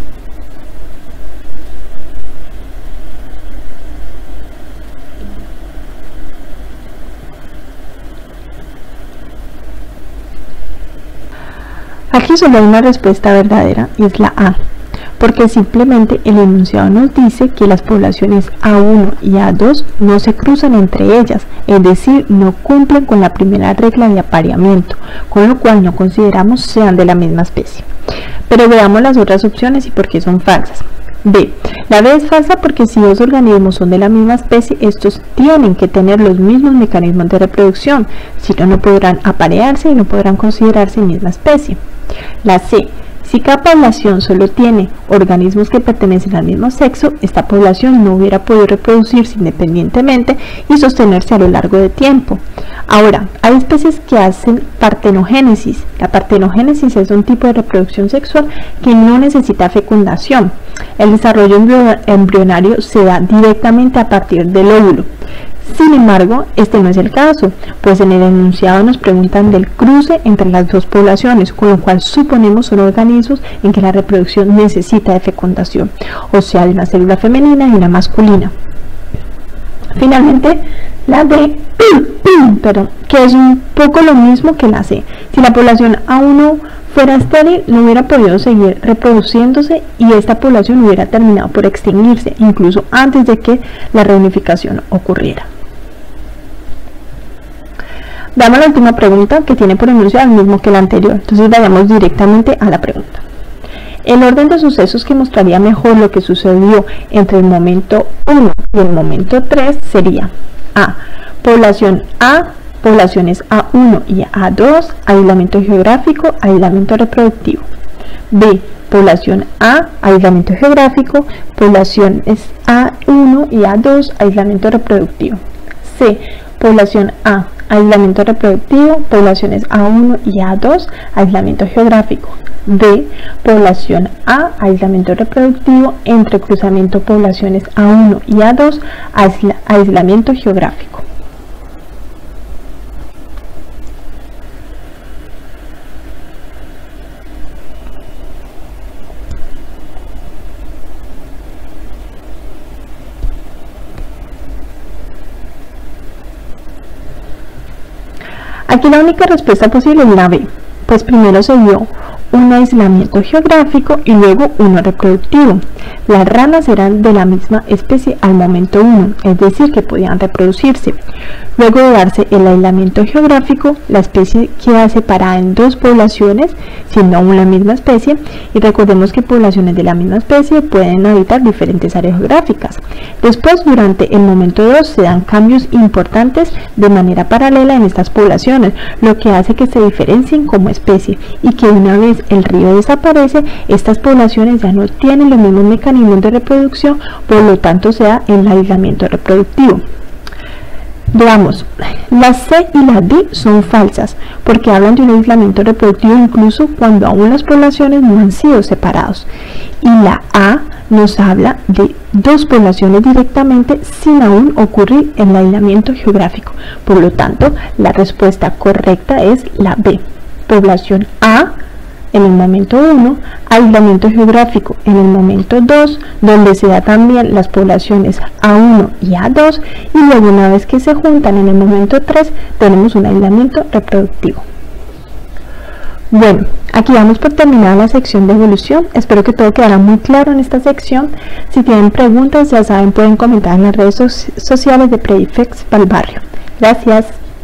Aquí solo hay una respuesta verdadera y es la A, porque simplemente el enunciado nos dice que las poblaciones A uno y A dos no se cruzan entre ellas, es decir, no cumplen con la primera regla de apareamiento, con lo cual no consideramos sean de la misma especie. Pero veamos las otras opciones y por qué son falsas. B. La B es falsa porque si dos organismos son de la misma especie, estos tienen que tener los mismos mecanismos de reproducción, si no, no podrán aparearse y no podrán considerarse misma especie. La C. Si cada población solo tiene organismos que pertenecen al mismo sexo, esta población no hubiera podido reproducirse independientemente y sostenerse a lo largo de tiempo. Ahora, hay especies que hacen partenogénesis. La partenogénesis es un tipo de reproducción sexual que no necesita fecundación. El desarrollo embrionario se da directamente a partir del óvulo. Sin embargo, este no es el caso, pues en el enunciado nos preguntan del cruce entre las dos poblaciones, con lo cual suponemos son organismos en que la reproducción necesita de fecundación, o sea, de una célula femenina y una masculina. Finalmente, la D, perdón, que es un poco lo mismo que la C. Si la población A uno fuera estéril, no hubiera podido seguir reproduciéndose y esta población hubiera terminado por extinguirse, incluso antes de que la reunificación ocurriera. Veamos la última pregunta, que tiene por enunciado el mismo que la anterior. Entonces vayamos directamente a la pregunta. El orden de sucesos que mostraría mejor lo que sucedió entre el momento uno y el momento tres sería: A. Población A, poblaciones A uno y A dos, aislamiento geográfico, aislamiento reproductivo. B. Población A, aislamiento geográfico, poblaciones A uno y A dos, aislamiento reproductivo. C. Población A, aislamiento reproductivo, poblaciones A uno y A dos, aislamiento geográfico. D. Población A, aislamiento reproductivo, entrecruzamiento poblaciones A uno y A dos, aisla, aislamiento geográfico. Aquí la única respuesta posible es la B, pues primero se dio un aislamiento geográfico y luego uno reproductivo. Las ranas eran de la misma especie al momento uno, es decir, que podían reproducirse. Luego de darse el aislamiento geográfico, la especie queda separada en dos poblaciones, siendo aún la misma especie, y recordemos que poblaciones de la misma especie pueden habitar diferentes áreas geográficas. Después, durante el momento dos, se dan cambios importantes de manera paralela en estas poblaciones, lo que hace que se diferencien como especie, y que una vez el río desaparece, estas poblaciones ya no tienen los mismos mecanismos de reproducción, por lo tanto se da el aislamiento reproductivo. Veamos, la C y la D son falsas, porque hablan de un aislamiento reproductivo incluso cuando aún las poblaciones no han sido separados. Y la A nos habla de dos poblaciones directamente sin aún ocurrir el aislamiento geográfico. Por lo tanto, la respuesta correcta es la B. Población A en el momento uno, aislamiento geográfico en el momento dos, donde se da también las poblaciones A uno y A dos, y luego una vez que se juntan en el momento tres, tenemos un aislamiento reproductivo. Bueno, aquí damos por terminada la sección de evolución. Espero que todo quedara muy claro en esta sección. Si tienen preguntas, ya saben, pueden comentar en las redes so sociales de Predifex para el barrio. Gracias.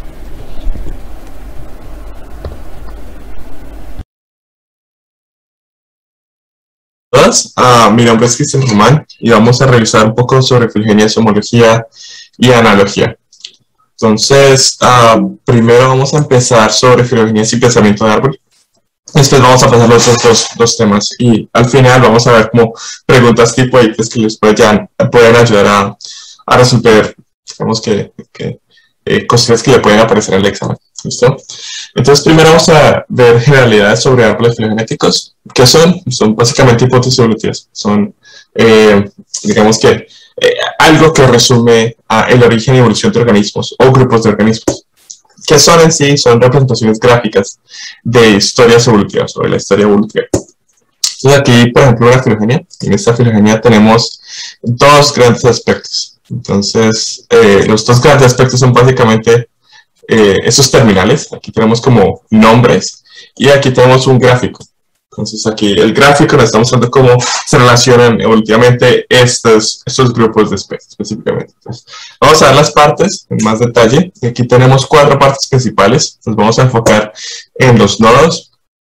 Uh, mi nombre es Cristian Román y vamos a revisar un poco sobre filogenia, homología y analogía. Entonces, uh, primero vamos a empezar sobre filogenia y pensamiento de árbol. Después vamos a pasar los otros dos temas y al final vamos a ver como preguntas tipo I T E S que les pueden, pueden ayudar a, a resolver, digamos que, que eh, cosas que le pueden aparecer en el examen. ¿Listo? Entonces, primero vamos a ver generalidades sobre árboles filogenéticos. ¿Qué son? Son básicamente hipótesis evolutivas. Son, eh, digamos que, eh, algo que resume a el origen y evolución de organismos o grupos de organismos. ¿Qué son en sí? Son representaciones gráficas de historias evolutivas o de la historia evolutiva. Entonces, aquí, por ejemplo, la filogenia. En esta filogenia tenemos dos grandes aspectos. Entonces, eh, los dos grandes aspectos son básicamente Eh, esos terminales. Aquí tenemos como nombres y aquí tenemos un gráfico. Entonces aquí el gráfico nos está mostrando cómo se relacionan evolutivamente estos, estos grupos de especies específicamente. Entonces, vamos a ver las partes en más detalle. Y aquí tenemos cuatro partes principales. Nos vamos a enfocar en los nodos,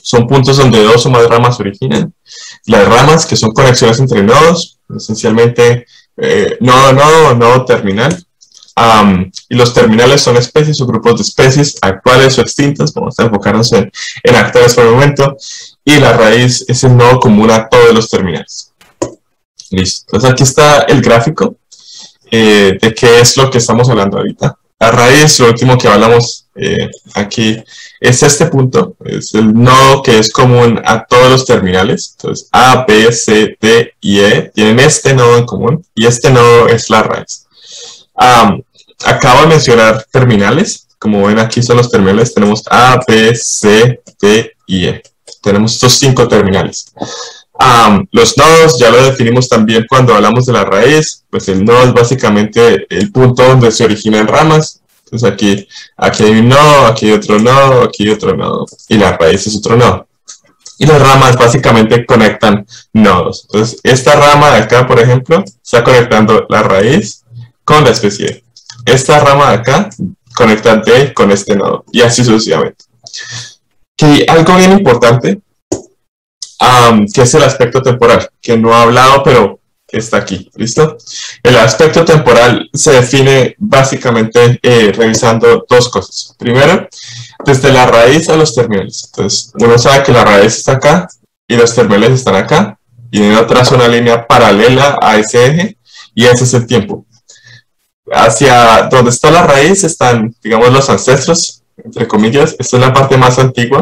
son puntos donde dos o más ramas se originan. Las ramas, que son conexiones entre nodos, esencialmente eh, nodo, nodo, nodo terminal. Um, y los terminales son especies o grupos de especies actuales o extintas. Vamos a enfocarnos en, en actuales por el momento. Y la raíz es el nodo común a todos los terminales. Listo. Entonces aquí está el gráfico eh, de qué es lo que estamos hablando ahorita. La raíz, lo último que hablamos eh, aquí, es este punto. Es el nodo que es común a todos los terminales. Entonces A, B, C, D y E tienen este nodo en común. Y este nodo es la raíz. Um, acabo de mencionar terminales. Como ven, aquí son los terminales. Tenemos A, B, C, D y E. Tenemos estos cinco terminales. Um, los nodos ya lo definimos también cuando hablamos de la raíz. Pues el nodo es básicamente el punto donde se originan ramas. Entonces aquí, aquí hay un nodo, aquí hay otro nodo, aquí hay otro nodo. Y la raíz es otro nodo. Y las ramas básicamente conectan nodos. Entonces esta rama de acá, por ejemplo, está conectando la raíz con la especie. Esta rama de acá conecta D con este nodo. Y así sucesivamente. Que algo bien importante, um, que es el aspecto temporal, que no he hablado, pero está aquí, ¿listo? El aspecto temporal se define básicamente eh, revisando dos cosas. Primero, desde la raíz a los terminales. Entonces, uno sabe que la raíz está acá y los terminales están acá, y en otra es una línea paralela a ese eje, y ese es el tiempo. Hacia donde está la raíz están, digamos, los ancestros, entre comillas. Esta es la parte más antigua.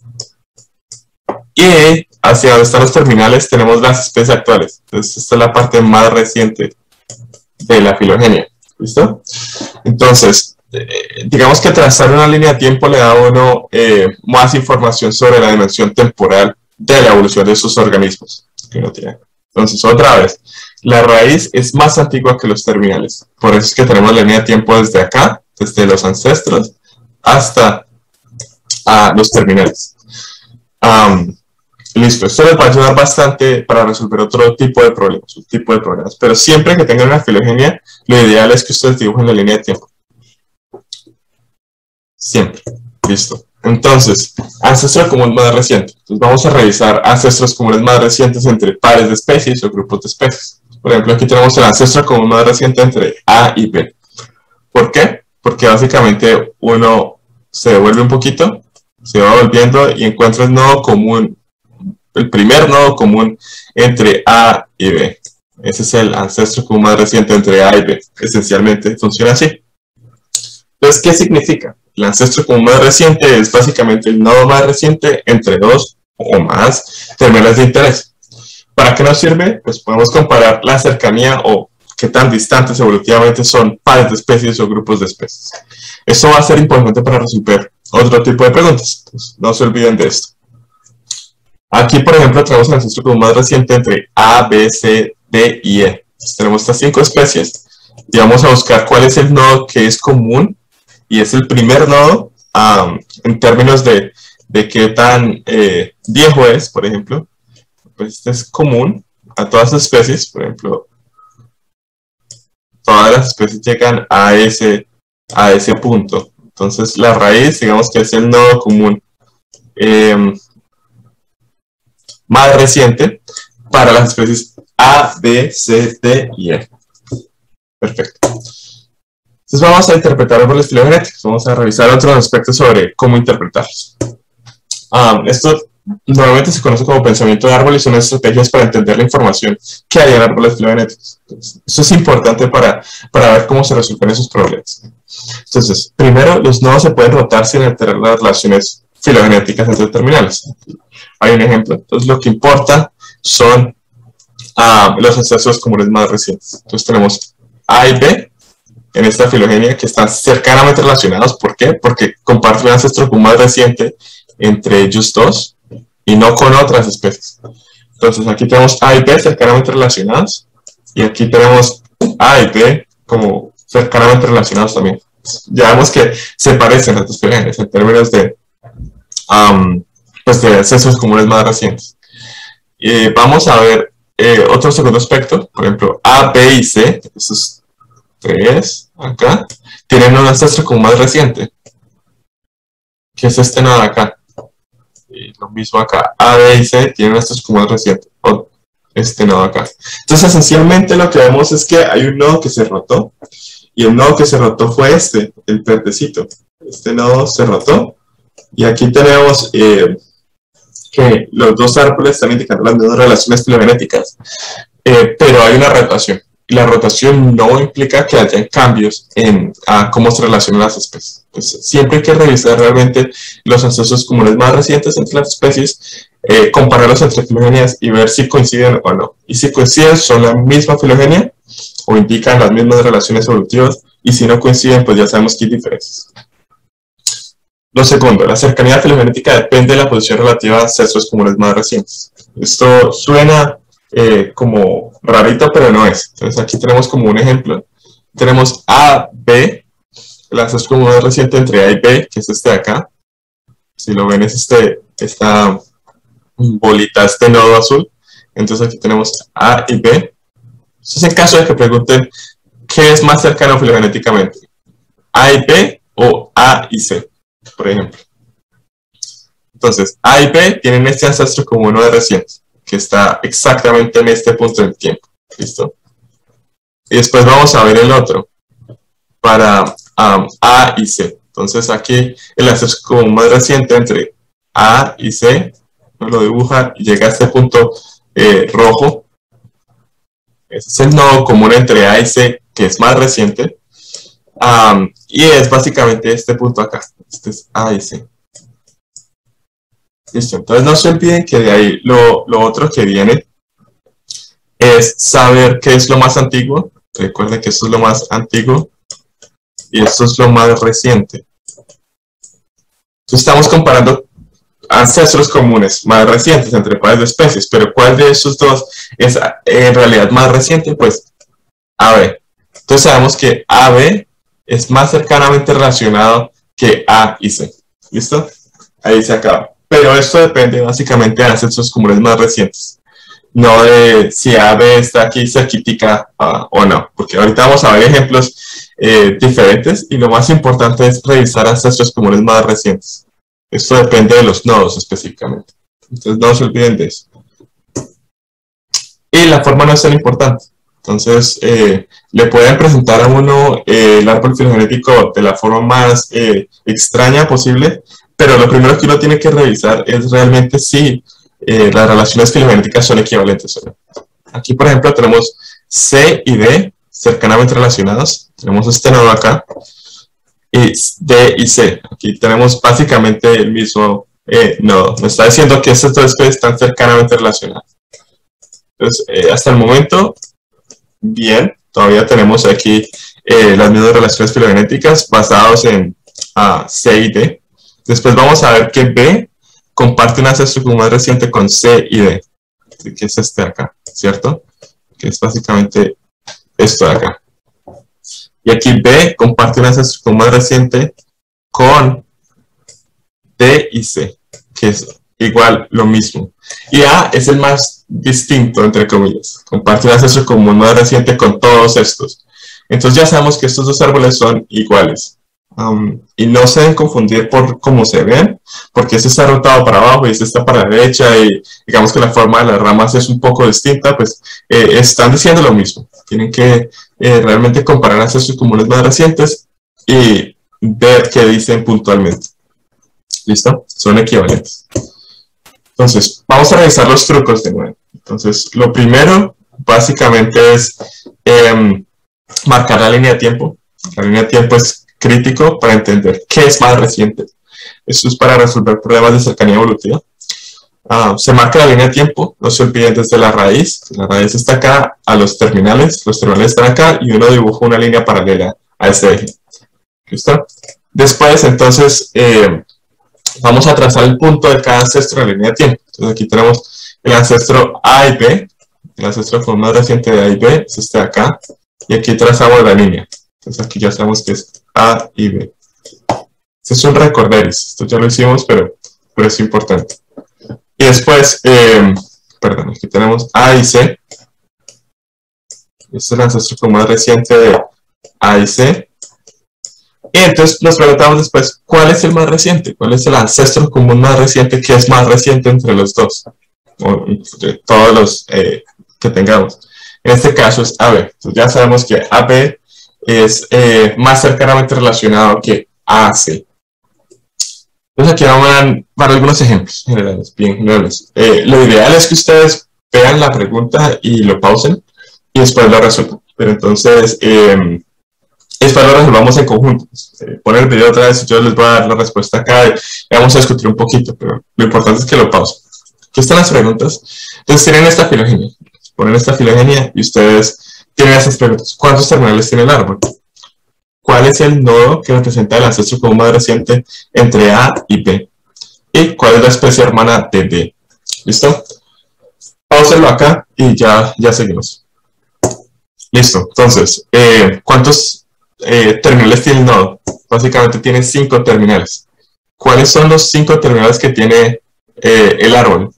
Y hacia donde están los terminales tenemos las especies actuales. Entonces esta es la parte más reciente de la filogenia. ¿Listo? Entonces, eh, digamos que trazar una línea de tiempo le da a uno eh, más información sobre la dimensión temporal de la evolución de esos organismos que uno tiene. Entonces, otra vez, la raíz es más antigua que los terminales. Por eso es que tenemos la línea de tiempo desde acá, desde los ancestros, hasta uh, los terminales. Um, listo, esto les va a ayudar bastante para resolver otro tipo de problemas, un tipo de problemas. Pero siempre que tengan una filogenia, lo ideal es que ustedes dibujen la línea de tiempo. Siempre. Listo. Entonces, ancestro común más reciente. Entonces vamos a revisar ancestros comunes más recientes entre pares de especies o grupos de especies. Por ejemplo, aquí tenemos el ancestro común más reciente entre A y B. ¿Por qué? Porque básicamente uno se devuelve un poquito, se va volviendo y encuentra el nodo común, el primer nodo común entre A y B. Ese es el ancestro común más reciente entre A y B. Esencialmente funciona así. Entonces, ¿qué significa? El ancestro común más reciente es básicamente el nodo más reciente entre dos o más terminales de interés. ¿Para qué nos sirve? Pues podemos comparar la cercanía o qué tan distantes evolutivamente son pares de especies o grupos de especies. Esto va a ser importante para resolver otro tipo de preguntas. Entonces, no se olviden de esto. Aquí, por ejemplo, tenemos el ancestro común más reciente entre A, B, C, D y E. Entonces, tenemos estas cinco especies y vamos a buscar cuál es el nodo que es común y es el primer nodo um, en términos de, de qué tan eh, viejo es, por ejemplo. Pues este es común a todas las especies, por ejemplo, todas las especies llegan a ese, a ese punto. Entonces la raíz, digamos que es el nodo común eh, más reciente para las especies A, B, C, D y E. Perfecto. Entonces vamos a interpretar árboles filogenéticos. Vamos a revisar otros aspectos sobre cómo interpretarlos. Um, esto normalmente se conoce como pensamiento de árbol y son estrategias para entender la información que hay en árboles filogenéticos. Entonces, eso es importante para, para ver cómo se resuelven esos problemas. Entonces, primero, los nodos se pueden rotar sin alterar las relaciones filogenéticas entre terminales. Hay un ejemplo. Entonces, lo que importa son uh, los ancestros comunes más recientes. Entonces, tenemos A y B en esta filogenia que están cercanamente relacionados. ¿Por qué? Porque comparten un ancestro común más reciente entre ellos dos y no con otras especies. Entonces aquí tenemos A y B cercanamente relacionados y aquí tenemos A y B como cercanamente relacionados también. Ya vemos que se parecen las dos filogenias en términos de, um, pues de ancestros comunes más recientes. Y vamos a ver eh, otro segundo aspecto, por ejemplo A, B y C, estos tres acá, tienen un ancestro común más reciente, que es este nodo acá. Y lo mismo acá, A, B y C tienen estos comunes recientes, o este nodo acá. Entonces, esencialmente lo que vemos es que hay un nodo que se rotó, y el nodo que se rotó fue este, el verdecito. Este nodo se rotó, y aquí tenemos eh, que los dos árboles están indicando las mismas relaciones filogenéticas, eh, pero hay una rotación. Y la rotación no implica que haya cambios en a cómo se relacionan las especies. Pues siempre hay que revisar realmente los ancestros comunes más recientes entre las especies, eh, compararlos entre filogenías y ver si coinciden o no. Y si coinciden, son la misma filogenia o indican las mismas relaciones evolutivas, y si no coinciden, pues ya sabemos que hay diferencias. Lo segundo, la cercanía filogenética depende de la posición relativa a ancestros comunes más recientes. Esto suena Eh, como rarito, pero no es. Entonces aquí tenemos como un ejemplo. Tenemos A, B, el ancestro común más reciente entre A y B, que es este de acá. Si lo ven es este, esta bolita, este nodo azul. Entonces aquí tenemos A y B. Entonces en caso de que pregunten qué es más cercano filogenéticamente, A y B o A y C, por ejemplo. Entonces A y B tienen este ancestro común más reciente, que está exactamente en este punto del tiempo. ¿Listo? Y después vamos a ver el otro, para um, A y C. Entonces aquí el ancestro común más reciente entre A y C, nos lo dibuja y llega a este punto eh, rojo. Ese es el nodo común entre A y C, que es más reciente. Um, y es básicamente este punto acá. Este es A y C. Listo, entonces no se olviden que de ahí lo, lo otro que viene es saber qué es lo más antiguo. Recuerden que esto es lo más antiguo y esto es lo más reciente. Entonces estamos comparando ancestros comunes más recientes entre pares de especies, pero ¿cuál de esos dos es en realidad más reciente? Pues A B. Entonces sabemos que A B es más cercanamente relacionado que A y C. ¿Listo? Ahí se acaba. Pero esto depende básicamente de ancestros comunes más recientes, no de si A B está aquí cerquitica uh, o no, porque ahorita vamos a ver ejemplos eh, diferentes y lo más importante es revisar ancestros comunes más recientes. Esto depende de los nodos específicamente, entonces no se olviden de eso. Y la forma no es tan importante, entonces eh, le pueden presentar a uno eh, el árbol filogenético de la forma más eh, extraña posible, pero lo primero que uno tiene que revisar es realmente si eh, las relaciones filogenéticas son equivalentes o no. Aquí, por ejemplo, tenemos C y D cercanamente relacionados. Tenemos este nodo acá. Y D y C. Aquí tenemos básicamente el mismo eh, nodo. Nos está diciendo que estas dos especies están cercanamente relacionadas. Entonces, eh, hasta el momento, bien. Todavía tenemos aquí eh, las mismas relaciones filogenéticas basadas en uh, C y D. Después vamos a ver que B comparte un ancestro común más reciente con C y D, que es este de acá, ¿cierto? Que es básicamente esto de acá. Y aquí B comparte un ancestro común más reciente con D y C, que es igual lo mismo. Y A es el más distinto, entre comillas. Comparte un ancestro común más reciente con todos estos. Entonces ya sabemos que estos dos árboles son iguales. Um, y no se deben confundir por cómo se ven, porque este está rotado para abajo y este está para la derecha y digamos que la forma de las ramas es un poco distinta, pues eh, están diciendo lo mismo. Tienen que eh, realmente comparar ancestros comunes más recientes y ver qué dicen puntualmente. ¿Listo? Son equivalentes. Entonces, vamos a revisar los trucos de nuevo. Entonces, lo primero básicamente es eh, marcar la línea de tiempo. La línea de tiempo es crítico para entender qué es más reciente. Esto es para resolver problemas de cercanía evolutiva. Uh, se marca la línea de tiempo, no se olviden desde la raíz. La raíz está acá a los terminales, los terminales están acá y uno dibuja una línea paralela a este eje. ¿Listo? Después, entonces, eh, vamos a trazar el punto de cada ancestro de la línea de tiempo. Entonces aquí tenemos el ancestro A y B, el ancestro más reciente de A y B es este de acá, y aquí trazamos la línea. Entonces aquí ya sabemos que es A y B. Este es un recorderis. Esto ya lo hicimos, pero, pero es importante. Y después, eh, perdón, aquí tenemos A y C. Este es el ancestro más reciente de A y C. Y entonces nos preguntamos después, ¿cuál es el más reciente? ¿Cuál es el ancestro común más reciente que es más reciente entre los dos? O entre todos los eh, que tengamos. En este caso es A B. Entonces ya sabemos que A B es eh, más cercanamente relacionado que A C. Entonces aquí vamos a dar algunos ejemplos generales, bien generales. Eh, lo ideal es que ustedes vean la pregunta y lo pausen y después lo resuelvan. Pero entonces, eh, después lo resolvamos en conjunto. Eh, poner el video otra vez y yo les voy a dar la respuesta acá y vamos a discutir un poquito, pero lo importante es que lo pausen. Aquí están las preguntas. Entonces tienen esta filogenia. Ponen esta filogenia y ustedes tienen esas preguntas. ¿Cuántos terminales tiene el árbol? ¿Cuál es el nodo que representa el ancestro común más reciente entre A y B? ¿Y cuál es la especie hermana de B? ¿Listo? Pausenlo acá y ya, ya seguimos. Listo. Entonces, eh, ¿cuántos eh, terminales tiene el nodo? Básicamente tiene cinco terminales. ¿Cuáles son los cinco terminales que tiene eh, el árbol?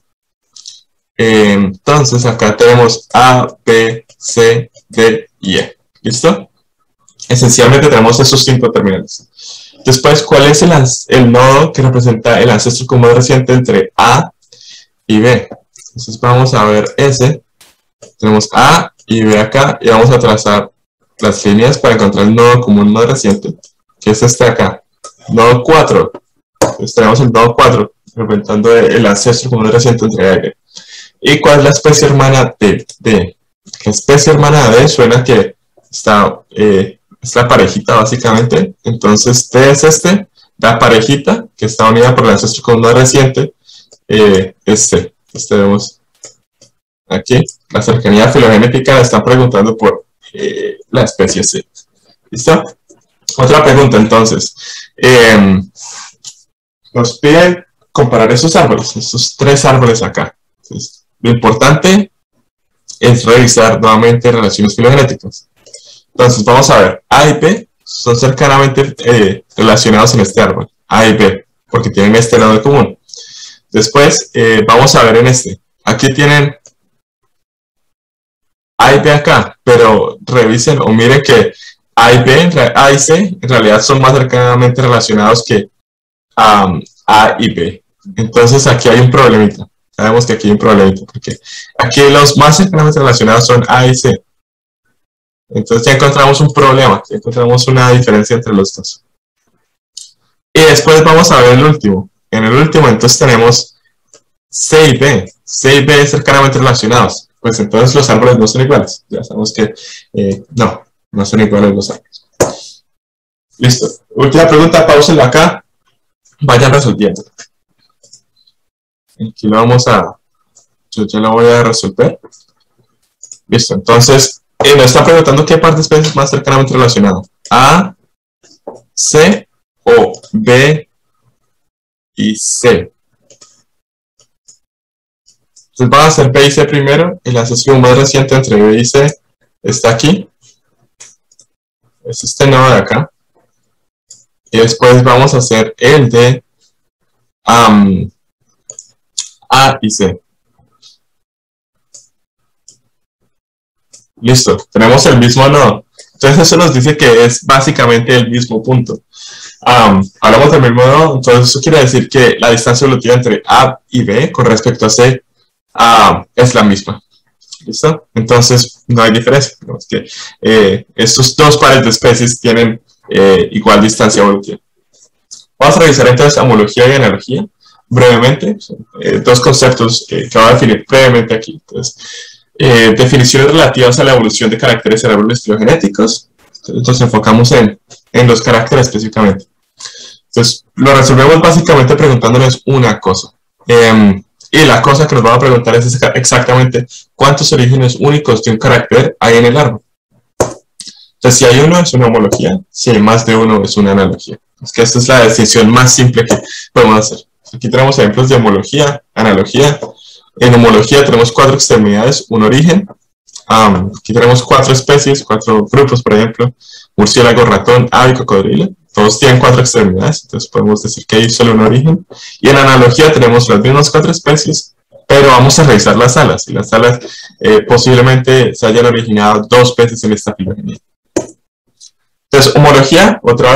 Eh, entonces, acá tenemos A, B, C, D y E. ¿Listo? Esencialmente tenemos esos cinco terminales. Después, ¿cuál es el, el nodo que representa el ancestro común más reciente entre A y B? Entonces vamos a ver ese. Tenemos A y B acá y vamos a trazar las líneas para encontrar el nodo común más reciente, que es este acá. Nodo cuatro. Entonces tenemos el nodo cuatro representando el ancestro común más reciente entre A y B. ¿Y cuál es la especie hermana de D? La especie hermana de D suena que está... Eh, es la parejita básicamente, entonces D es este, la parejita que está unida por el ancestro común más reciente eh, es C. Entonces tenemos aquí la cercanía filogenética, le están preguntando por eh, la especie C. ¿Listo? Otra pregunta entonces, eh, nos piden comparar esos árboles, estos tres árboles acá. Entonces, lo importante es revisar nuevamente relaciones filogenéticas. Entonces vamos a ver, A y B son cercanamente eh, relacionados en este árbol, A y B, porque tienen este nodo común. Después eh, vamos a ver en este, aquí tienen A y B acá, pero revisen o miren que A y B, A y C en realidad son más cercanamente relacionados que um, A y B. Entonces aquí hay un problemita, sabemos que aquí hay un problemita, porque aquí los más cercanamente relacionados son A y C. Entonces ya encontramos un problema, ya encontramos una diferencia entre los dos. Y después vamos a ver el último. En el último entonces tenemos C y B. C y B cercanamente relacionados. Pues entonces los árboles no son iguales. Ya sabemos que eh, no, no son iguales los árboles. Listo. Última pregunta, pausenlo acá. Vayan resolviendo. Aquí lo vamos a... Yo ya lo voy a resolver. Listo, entonces... Eh, nos está preguntando qué parte es más cercanamente relacionado. A, C o B y C. Entonces vamos a hacer B y C primero. El ancestro más reciente entre B y C está aquí. Es este nodo de acá. Y después vamos a hacer el de um, A y C. Listo, tenemos el mismo nodo. Entonces eso nos dice que es básicamente el mismo punto. Um, hablamos del mismo nodo, entonces eso quiere decir que la distancia evolutiva entre A y B con respecto a C um, es la misma. ¿Listo? Entonces no hay diferencia. Digamos que eh, estos dos pares de especies tienen eh, igual distancia evolutiva. Vamos a revisar entonces homología y analogía brevemente. Eh, dos conceptos eh, que voy a definir brevemente aquí. Entonces, Eh, definiciones relativas a la evolución de caracteres cerebrales filogenéticos. Entonces nos enfocamos en, en los caracteres específicamente. Entonces lo resolvemos básicamente preguntándonos una cosa. Eh, y la cosa que nos vamos a preguntar es exactamente cuántos orígenes únicos de un carácter hay en el árbol. Entonces si hay uno es una homología, si hay más de uno es una analogía. Es que esta es la distinción más simple que podemos hacer. Aquí tenemos ejemplos de homología, analogía. En homología tenemos cuatro extremidades, un origen. Um, aquí tenemos cuatro especies, cuatro grupos, por ejemplo. Murciélago, ratón, ave y cocodrilo. Todos tienen cuatro extremidades, entonces podemos decir que hay solo un origen. Y en analogía tenemos las mismas cuatro especies, pero vamos a revisar las alas. Y las alas eh, posiblemente se hayan originado dos veces en esta filogenia. Entonces, homología, otra vez,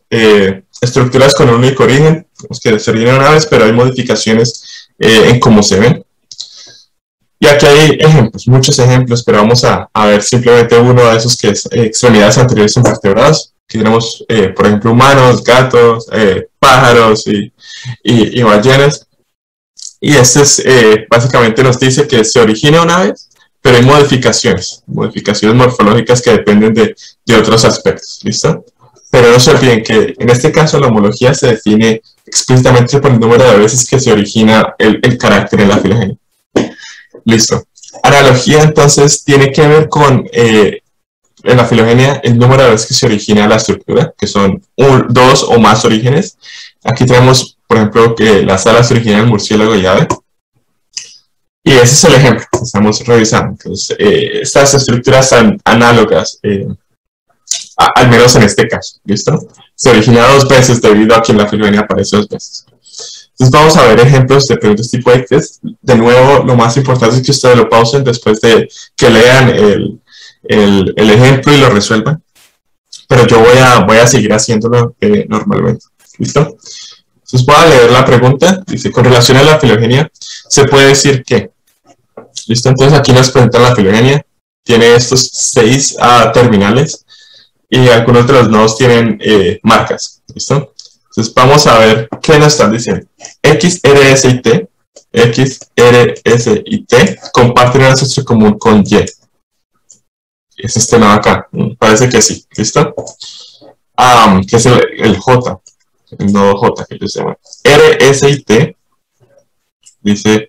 eh, estructuras con un único origen, que se originan una vez, pero hay modificaciones eh, en cómo se ven. Y aquí hay ejemplos, muchos ejemplos, pero vamos a, a ver simplemente uno de esos que es eh, extremidades anteriores invertebrados. Aquí tenemos, eh, por ejemplo, humanos, gatos, eh, pájaros y, y, y ballenas. Y este es, eh, básicamente nos dice que se origina una vez, pero hay modificaciones, modificaciones morfológicas que dependen de, de otros aspectos, ¿listo? Pero no se olviden que en este caso la homología se define explícitamente por el número de veces que se origina el, el carácter en la filogenia. Listo. Analogía entonces tiene que ver con, eh, en la filogenia, el número de veces que se origina la estructura, que son un, dos o más orígenes. Aquí tenemos, por ejemplo, que las alas originan el murciélago y ave. Y ese es el ejemplo que estamos revisando. Entonces, eh, estas estructuras son análogas, eh, a, al menos en este caso, ¿listo? Se origina dos veces debido a que en la filogenia aparece dos veces. Entonces vamos a ver ejemplos de preguntas tipo X. De nuevo, lo más importante es que ustedes lo pausen después de que lean el, el, el ejemplo y lo resuelvan. Pero yo voy a, voy a seguir haciéndolo eh, normalmente. ¿Listo? Entonces voy a leer la pregunta. Dice, con relación a la filogenia, se puede decir que... ¿Listo? Entonces aquí nos presentan la filogenia. Tiene estos seis uh, terminales. Y algunos de los nodos tienen eh, marcas. ¿Listo? Entonces vamos a ver qué nos están diciendo. X, R, S y T, X, R, S y T comparten un ancestro común con Y. Es este nodo acá. Parece que sí. ¿Listo? Um, que es el, el J. El nodo J que ellos llaman. R, S y T. Dice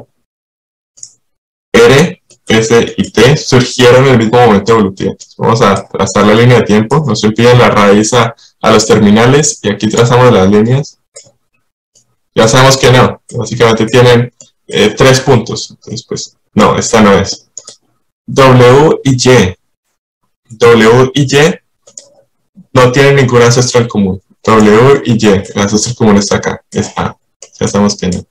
R, S y T surgieron en el mismo momento evolutivo. Vamos a trazar la línea de tiempo. Nos impiden la raíz a a los terminales y aquí trazamos las líneas. Ya sabemos que no, básicamente tienen eh, tres puntos. Entonces, pues, no, esta no es. W y Y. W y Y no tienen ningún ancestro en común. W y Y, el ancestro común está acá, es A. Ya sabemos que no.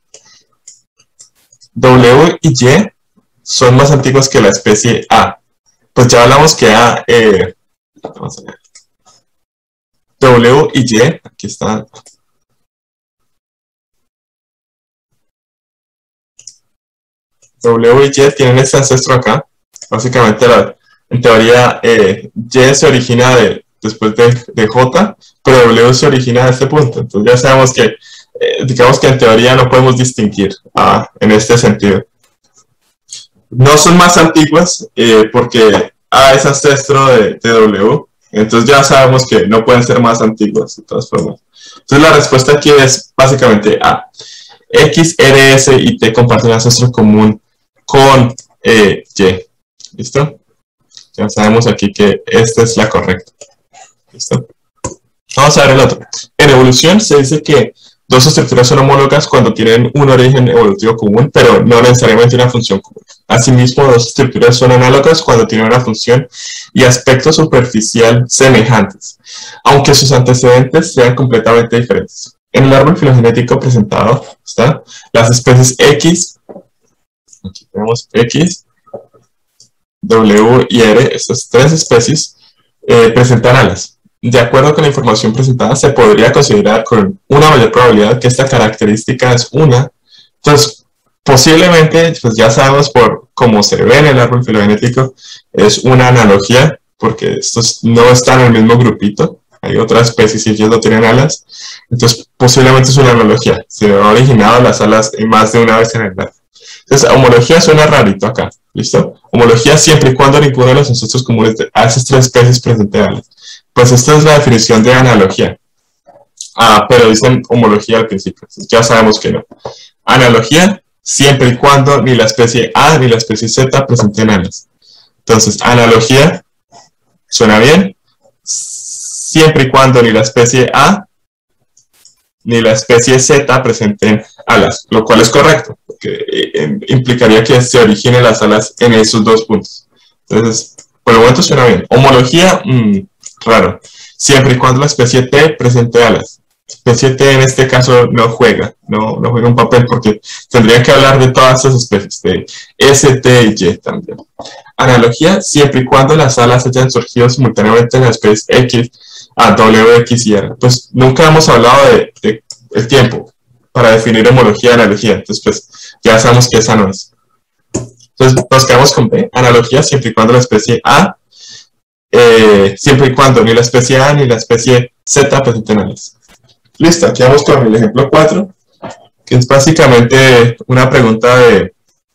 W y Y son más antiguos que la especie A. Pues ya hablamos que A, eh, vamos a ver. W y Y, aquí está. W y Y tienen este ancestro acá. Básicamente, la, en teoría, eh, Y se origina de, después de, de J, pero W se origina de este punto. Entonces ya sabemos que, eh, digamos que en teoría no podemos distinguir ah, en este sentido. No son más antiguas eh, porque A es ancestro de, de W. Entonces ya sabemos que no pueden ser más antiguas de todas formas. Entonces la respuesta aquí es básicamente A. X, R, S y T comparten un ancestro común con eh, Y. ¿Listo? Ya sabemos aquí que esta es la correcta. ¿Listo? Vamos a ver el otro. En evolución se dice que dos estructuras son homólogas cuando tienen un origen evolutivo común, pero no necesariamente una función común. Asimismo, dos estructuras son análogas cuando tienen una función y aspecto superficial semejantes, aunque sus antecedentes sean completamente diferentes. En el árbol filogenético presentado está las especies X, aquí tenemos X, W y R, estas tres especies eh, presentan alas. De acuerdo con la información presentada, se podría considerar con una mayor probabilidad que esta característica es una. Entonces, posiblemente, pues ya sabemos por cómo se ve en el árbol filogenético, es una analogía, porque estos no están en el mismo grupito. Hay otras especies y ellos no tienen alas. Entonces, posiblemente es una analogía. Se han originado las alas más de una vez en el árbol. Entonces, homología suena rarito acá. ¿Listo? Homología siempre y cuando ninguno de los ancestros comunes de esas tres especies presente alas. Pues esta es la definición de analogía. Ah, pero dicen homología al principio. Ya sabemos que no. Analogía, siempre y cuando ni la especie A ni la especie Z presenten alas. Entonces, analogía, ¿suena bien? Siempre y cuando ni la especie A ni la especie Z presenten alas, lo cual es correcto, porque eh, implicaría que se originen las alas en esos dos puntos. Entonces, por el momento suena bien. Homología, mmm, raro. Siempre y cuando la especie T presente alas. La especie T en este caso no juega, no, no juega un papel porque tendría que hablar de todas esas especies, de S, T y Y también. Analogía, siempre y cuando las alas hayan surgido simultáneamente en la especie X a W, X y R. Pues nunca hemos hablado de, de el tiempo para definir homología y analogía, entonces pues ya sabemos que esa no es. Entonces nos quedamos con B, analogía siempre y cuando la especie A, eh, siempre y cuando ni la especie A ni la especie Z presenten análisis. Listo, aquí vamos con el ejemplo cuatro, que es básicamente una pregunta de,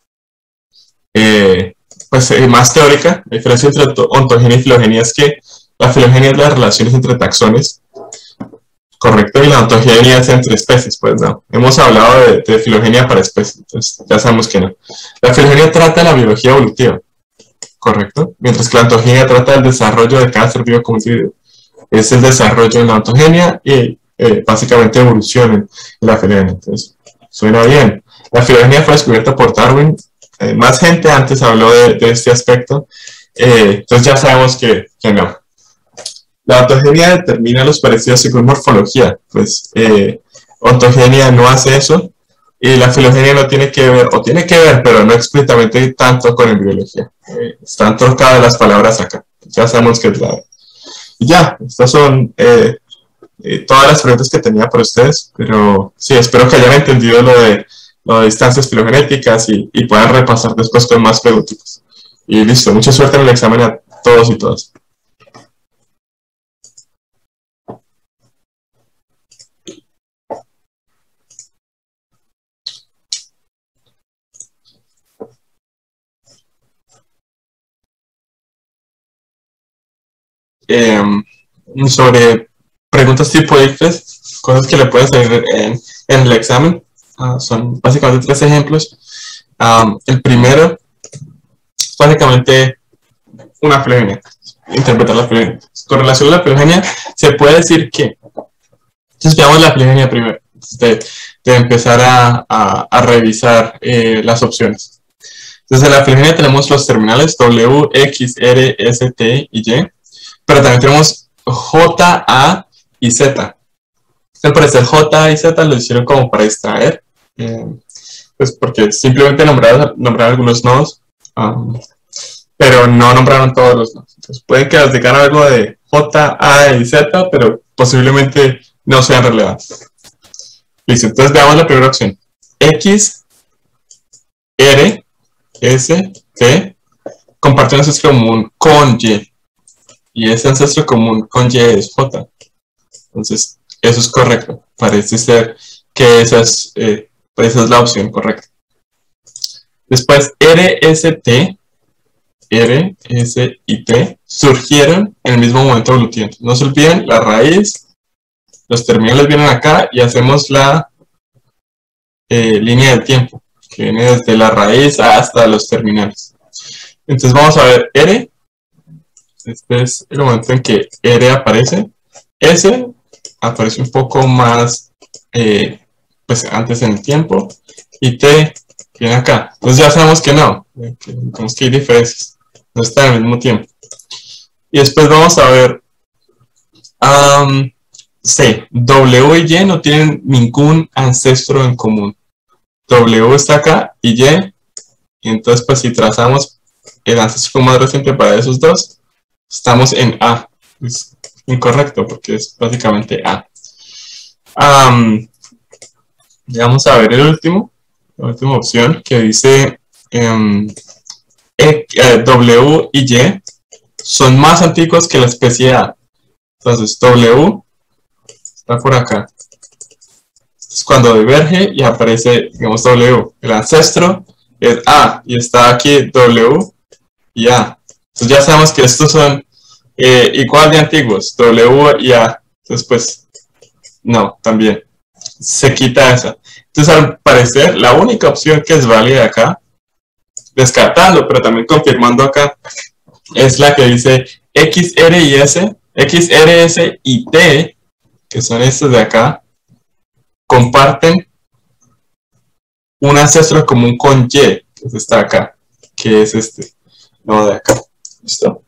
eh, pues eh, más teórica. La diferencia entre ontogenia y filogenia es que la filogenia es las relaciones entre taxones, correcto, y la ontogenia es entre especies, pues no. Hemos hablado de, de filogenia para especies, entonces ya sabemos que no. La filogenia trata de la biología evolutiva, correcto, mientras que la ontogenia trata del desarrollo de cada ser vivo como individuo. Es el desarrollo en la ontogenia y eh, básicamente evolución en, en la filogenia. Entonces, suena bien. La filogenia fue descubierta por Darwin. Eh, más gente antes habló de, de este aspecto. Eh, entonces ya sabemos que, que no. La ontogenia determina los parecidos según morfología. Pues eh, ontogenia no hace eso. Y la filogenia no tiene que ver, o tiene que ver, pero no explícitamente tanto con embriología. Eh, están trocadas las palabras acá. Ya sabemos que es la... Y ya, estas son eh, eh, todas las preguntas que tenía para ustedes, pero sí, espero que hayan entendido lo de, lo de distancias filogenéticas y, y puedan repasar después con más preguntitas. Y listo, mucha suerte en el examen a todos y todas. Eh, sobre preguntas tipo ICFES, cosas que le pueden salir en, en el examen. Uh, son básicamente tres ejemplos. Um, el primero es básicamente una filogenia, interpretar la filogenia. Con relación a la filogenia, se puede decir que, entonces veamos la filogenia primero, de, de empezar a, a, a revisar eh, las opciones. Entonces en la filogenia tenemos los terminales W, X, R, S, T y Y. Pero también tenemos J, A y Z. Al parecer J, A y Z lo hicieron como para distraer, eh, pues porque simplemente nombraron, nombraron algunos nodos, um, pero no nombraron todos los nodos. Entonces pueden que les digan algo de J, A y Z, pero posiblemente no sean relevantes. Listo, entonces veamos la primera opción. X, R, S, T comparten un ancestro común con Y. Y ese ancestro común con Y es J. Entonces, eso es correcto. Parece ser que esa es, eh, esa es la opción correcta. Después, R, S, T, R, S y T surgieron en el mismo momento evolutivo. No se olviden, la raíz, los terminales vienen acá y hacemos la eh, línea del tiempo, que viene desde la raíz hasta los terminales. Entonces, vamos a ver R. Este es el momento en que R aparece. S aparece un poco más eh, pues antes en el tiempo. Y T viene acá. Entonces ya sabemos que no. Tenemos que hay diferencias. No está al mismo tiempo. Y después vamos a ver um, C. W y Y no tienen ningún ancestro en común. W está acá y Y. Y entonces pues si trazamos el ancestro común siempre para esos dos, estamos en A. Es incorrecto porque es básicamente A. Um, vamos a ver el último, la última opción que dice um, e, eh, W y Y son más antiguos que la especie A. Entonces W está por acá. Es cuando diverge y aparece, digamos, W. El ancestro es A y está aquí W y A. Entonces ya sabemos que estos son eh, igual de antiguos, W y A. Entonces pues, no, también. Se quita esa. Entonces al parecer, la única opción que es válida acá, descartando, pero también confirmando acá, es la que dice X, R y S, X, R, S y T, que son estos de acá, comparten un ancestro común con Y, que está acá, que es este, no de acá. ¿Listo?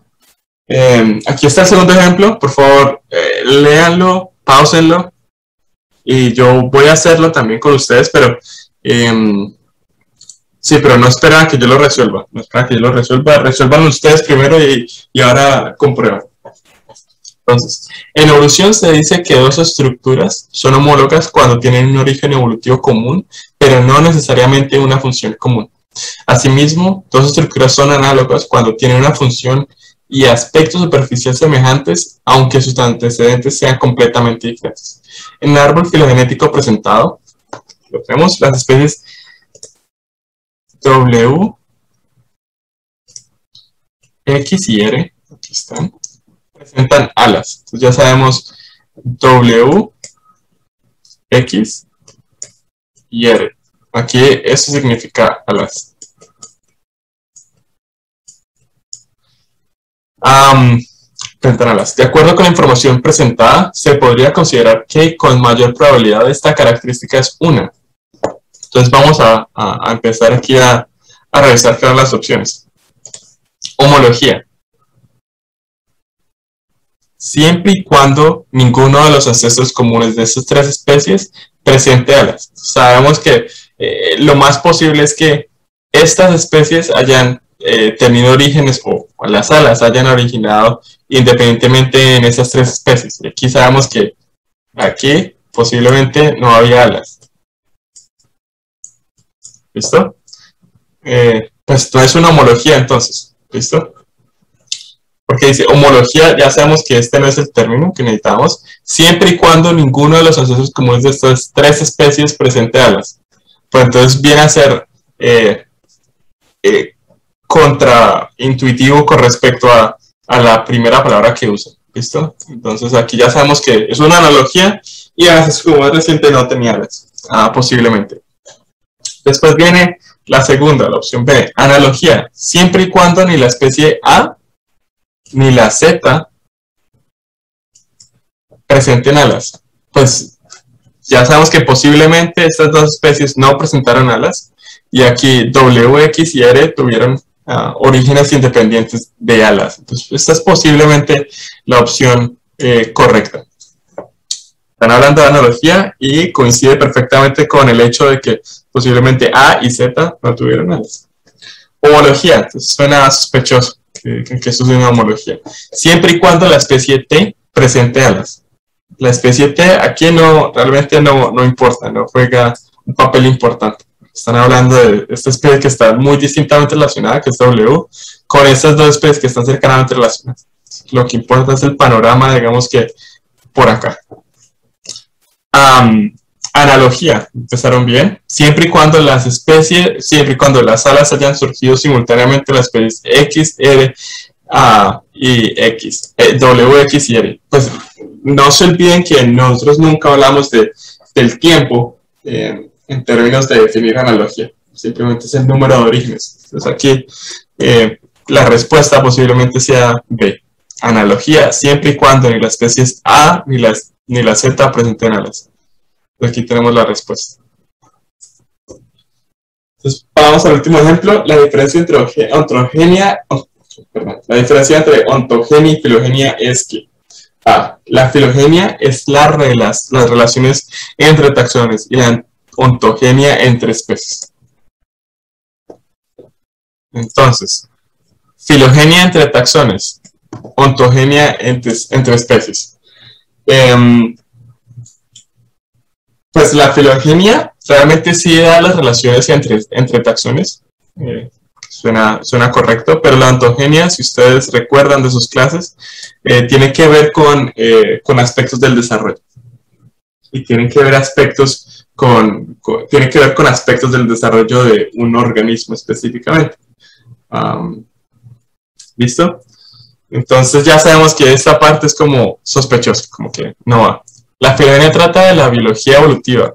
Eh, aquí está el segundo ejemplo. Por favor, eh, léanlo, pausenlo. Y yo voy a hacerlo también con ustedes, pero eh, sí, pero no esperan a que yo lo resuelva. No esperan a que yo lo resuelva. Resuelvan ustedes primero y, y ahora comprueban. Entonces, en evolución se dice que dos estructuras son homólogas cuando tienen un origen evolutivo común, pero no necesariamente una función común. Asimismo, dos estructuras son análogas cuando tienen una función y aspectos superficiales semejantes, aunque sus antecedentes sean completamente diferentes. En el árbol filogenético presentado, lo tenemos las especies W, X y R, aquí están, presentan alas. Entonces ya sabemos W, X y R. Aquí eso significa alas. Um, presentan alas. De acuerdo con la información presentada, se podría considerar que con mayor probabilidad esta característica es una. Entonces vamos a, a, a empezar aquí a, a revisar todas las opciones. Homología. Siempre y cuando ninguno de los ancestros comunes de estas tres especies presente alas. Sabemos que eh, lo más posible es que estas especies hayan eh, tenido orígenes, o las alas hayan originado independientemente en esas tres especies. Y aquí sabemos que aquí posiblemente no había alas. ¿Listo? Eh, pues no es una homología entonces. ¿Listo? Porque dice homología, ya sabemos que este no es el término que necesitamos, siempre y cuando ninguno de los ancestros comunes de estas tres especies presente alas. Pues entonces viene a ser eh, eh, contraintuitivo con respecto a, a la primera palabra que usa. ¿Listo? Entonces aquí ya sabemos que es una analogía y a veces como reciente no tenía alas. Ah, posiblemente. Después viene la segunda, la opción B, analogía, siempre y cuando ni la especie A ni la Z presenten alas. Pues ya sabemos que posiblemente estas dos especies no presentaron alas y aquí W, X y R tuvieron uh, orígenes independientes de alas. Entonces esta es posiblemente la opción eh, correcta. Están hablando de analogía y coincide perfectamente con el hecho de que posiblemente A y Z no tuvieron alas. Homología, entonces suena sospechoso que, que esto es una homología. Siempre y cuando la especie T presente alas. La especie T aquí no, realmente no, no importa, no juega un papel importante. Están hablando de esta especie que está muy distintamente relacionada, que es W, con estas dos especies que están cercanamente relacionadas. Lo que importa es el panorama, digamos que por acá. Um, analogía, empezaron bien, siempre y cuando las especies, siempre y cuando las alas hayan surgido simultáneamente las especies X, R uh, y X, eh, W, X y R. Pues no se olviden que nosotros nunca hablamos de, del tiempo eh, en términos de definir analogía, simplemente es el número de orígenes. Entonces aquí eh, la respuesta posiblemente sea B, analogía, siempre y cuando ni las especies A ni las ni la Z presenten alas. Aquí tenemos la respuesta. Entonces, vamos al último ejemplo, la diferencia entre ontogenia, oh, perdón, la diferencia entre ontogenia y filogenia es que A, la filogenia es la relas, las relaciones entre taxones y la ontogenia entre especies. Entonces, filogenia entre taxones, ontogenia entre, entre especies. Um, pues la filogenia realmente sí da las relaciones entre, entre taxones, eh, suena, suena correcto, pero la ontogenia, si ustedes recuerdan de sus clases, eh, tiene que ver con, eh, con aspectos del desarrollo y tienen que ver aspectos con, con, tiene que ver con aspectos del desarrollo de un organismo específicamente. Um, ¿Listo? Entonces ya sabemos que esta parte es como sospechosa, como que no va. La filogenia trata de la biología evolutiva.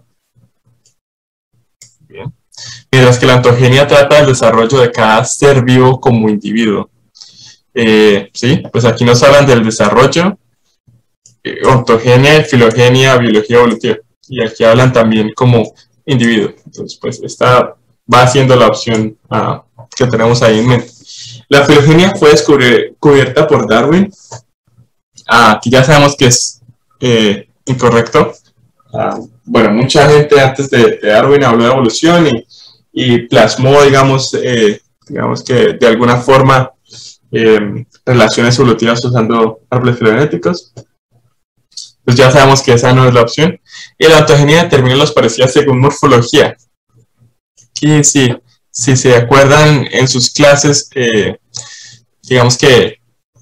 Bien. Mientras que la ontogenia trata del desarrollo de cada ser vivo como individuo. Eh, sí, pues aquí nos hablan del desarrollo, eh, ontogenia, filogenia, biología evolutiva. Y aquí hablan también como individuo. Entonces, pues esta va siendo la opción uh, que tenemos ahí en mente. La filogenia fue descubierta por Darwin. Ah, aquí ya sabemos que es eh, incorrecto. Ah, bueno, mucha gente antes de, de Darwin habló de evolución y, y plasmó, digamos, eh, digamos que de alguna forma eh, relaciones evolutivas usando árboles filogenéticos. Pues ya sabemos que esa no es la opción. Y la ontogenia determina los parecidos según morfología. Y sí, si se acuerdan en sus clases, eh, digamos que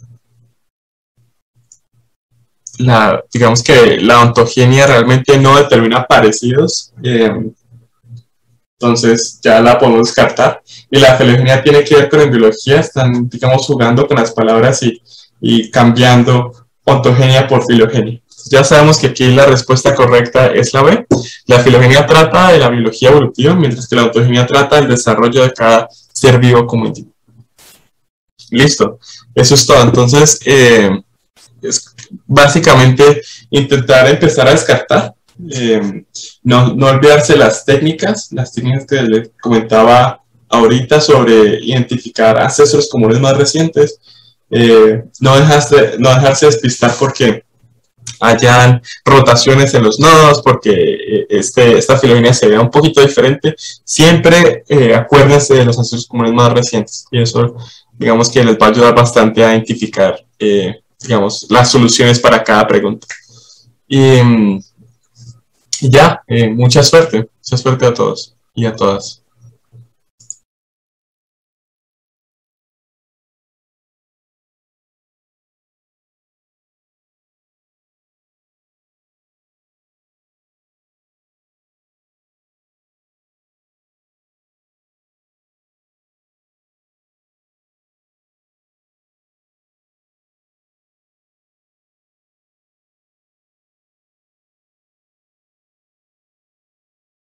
la, digamos que la ontogenia realmente no determina parecidos. Eh, entonces ya la podemos descartar. Y la filogenia tiene que ver con en biología, están, digamos, jugando con las palabras y, y cambiando ontogenia por filogenia. Ya sabemos que aquí la respuesta correcta es la B. La filogenia trata de la biología evolutiva, mientras que la ontogenia trata del desarrollo de cada ser vivo como individuo. Listo, eso es todo. Entonces, eh, es básicamente intentar empezar a descartar. Eh, no, no olvidarse las técnicas, las técnicas que les comentaba ahorita sobre identificar ancestros comunes más recientes. Eh, no, dejarse, no dejarse despistar porque hayan rotaciones en los nodos, porque este, esta filogenia se vea un poquito diferente. Siempre eh, acuérdense de los ancestros comunes más recientes, y eso, digamos, que les va a ayudar bastante a identificar, eh, digamos, las soluciones para cada pregunta. Y, y ya, eh, mucha suerte, mucha suerte a todos y a todas.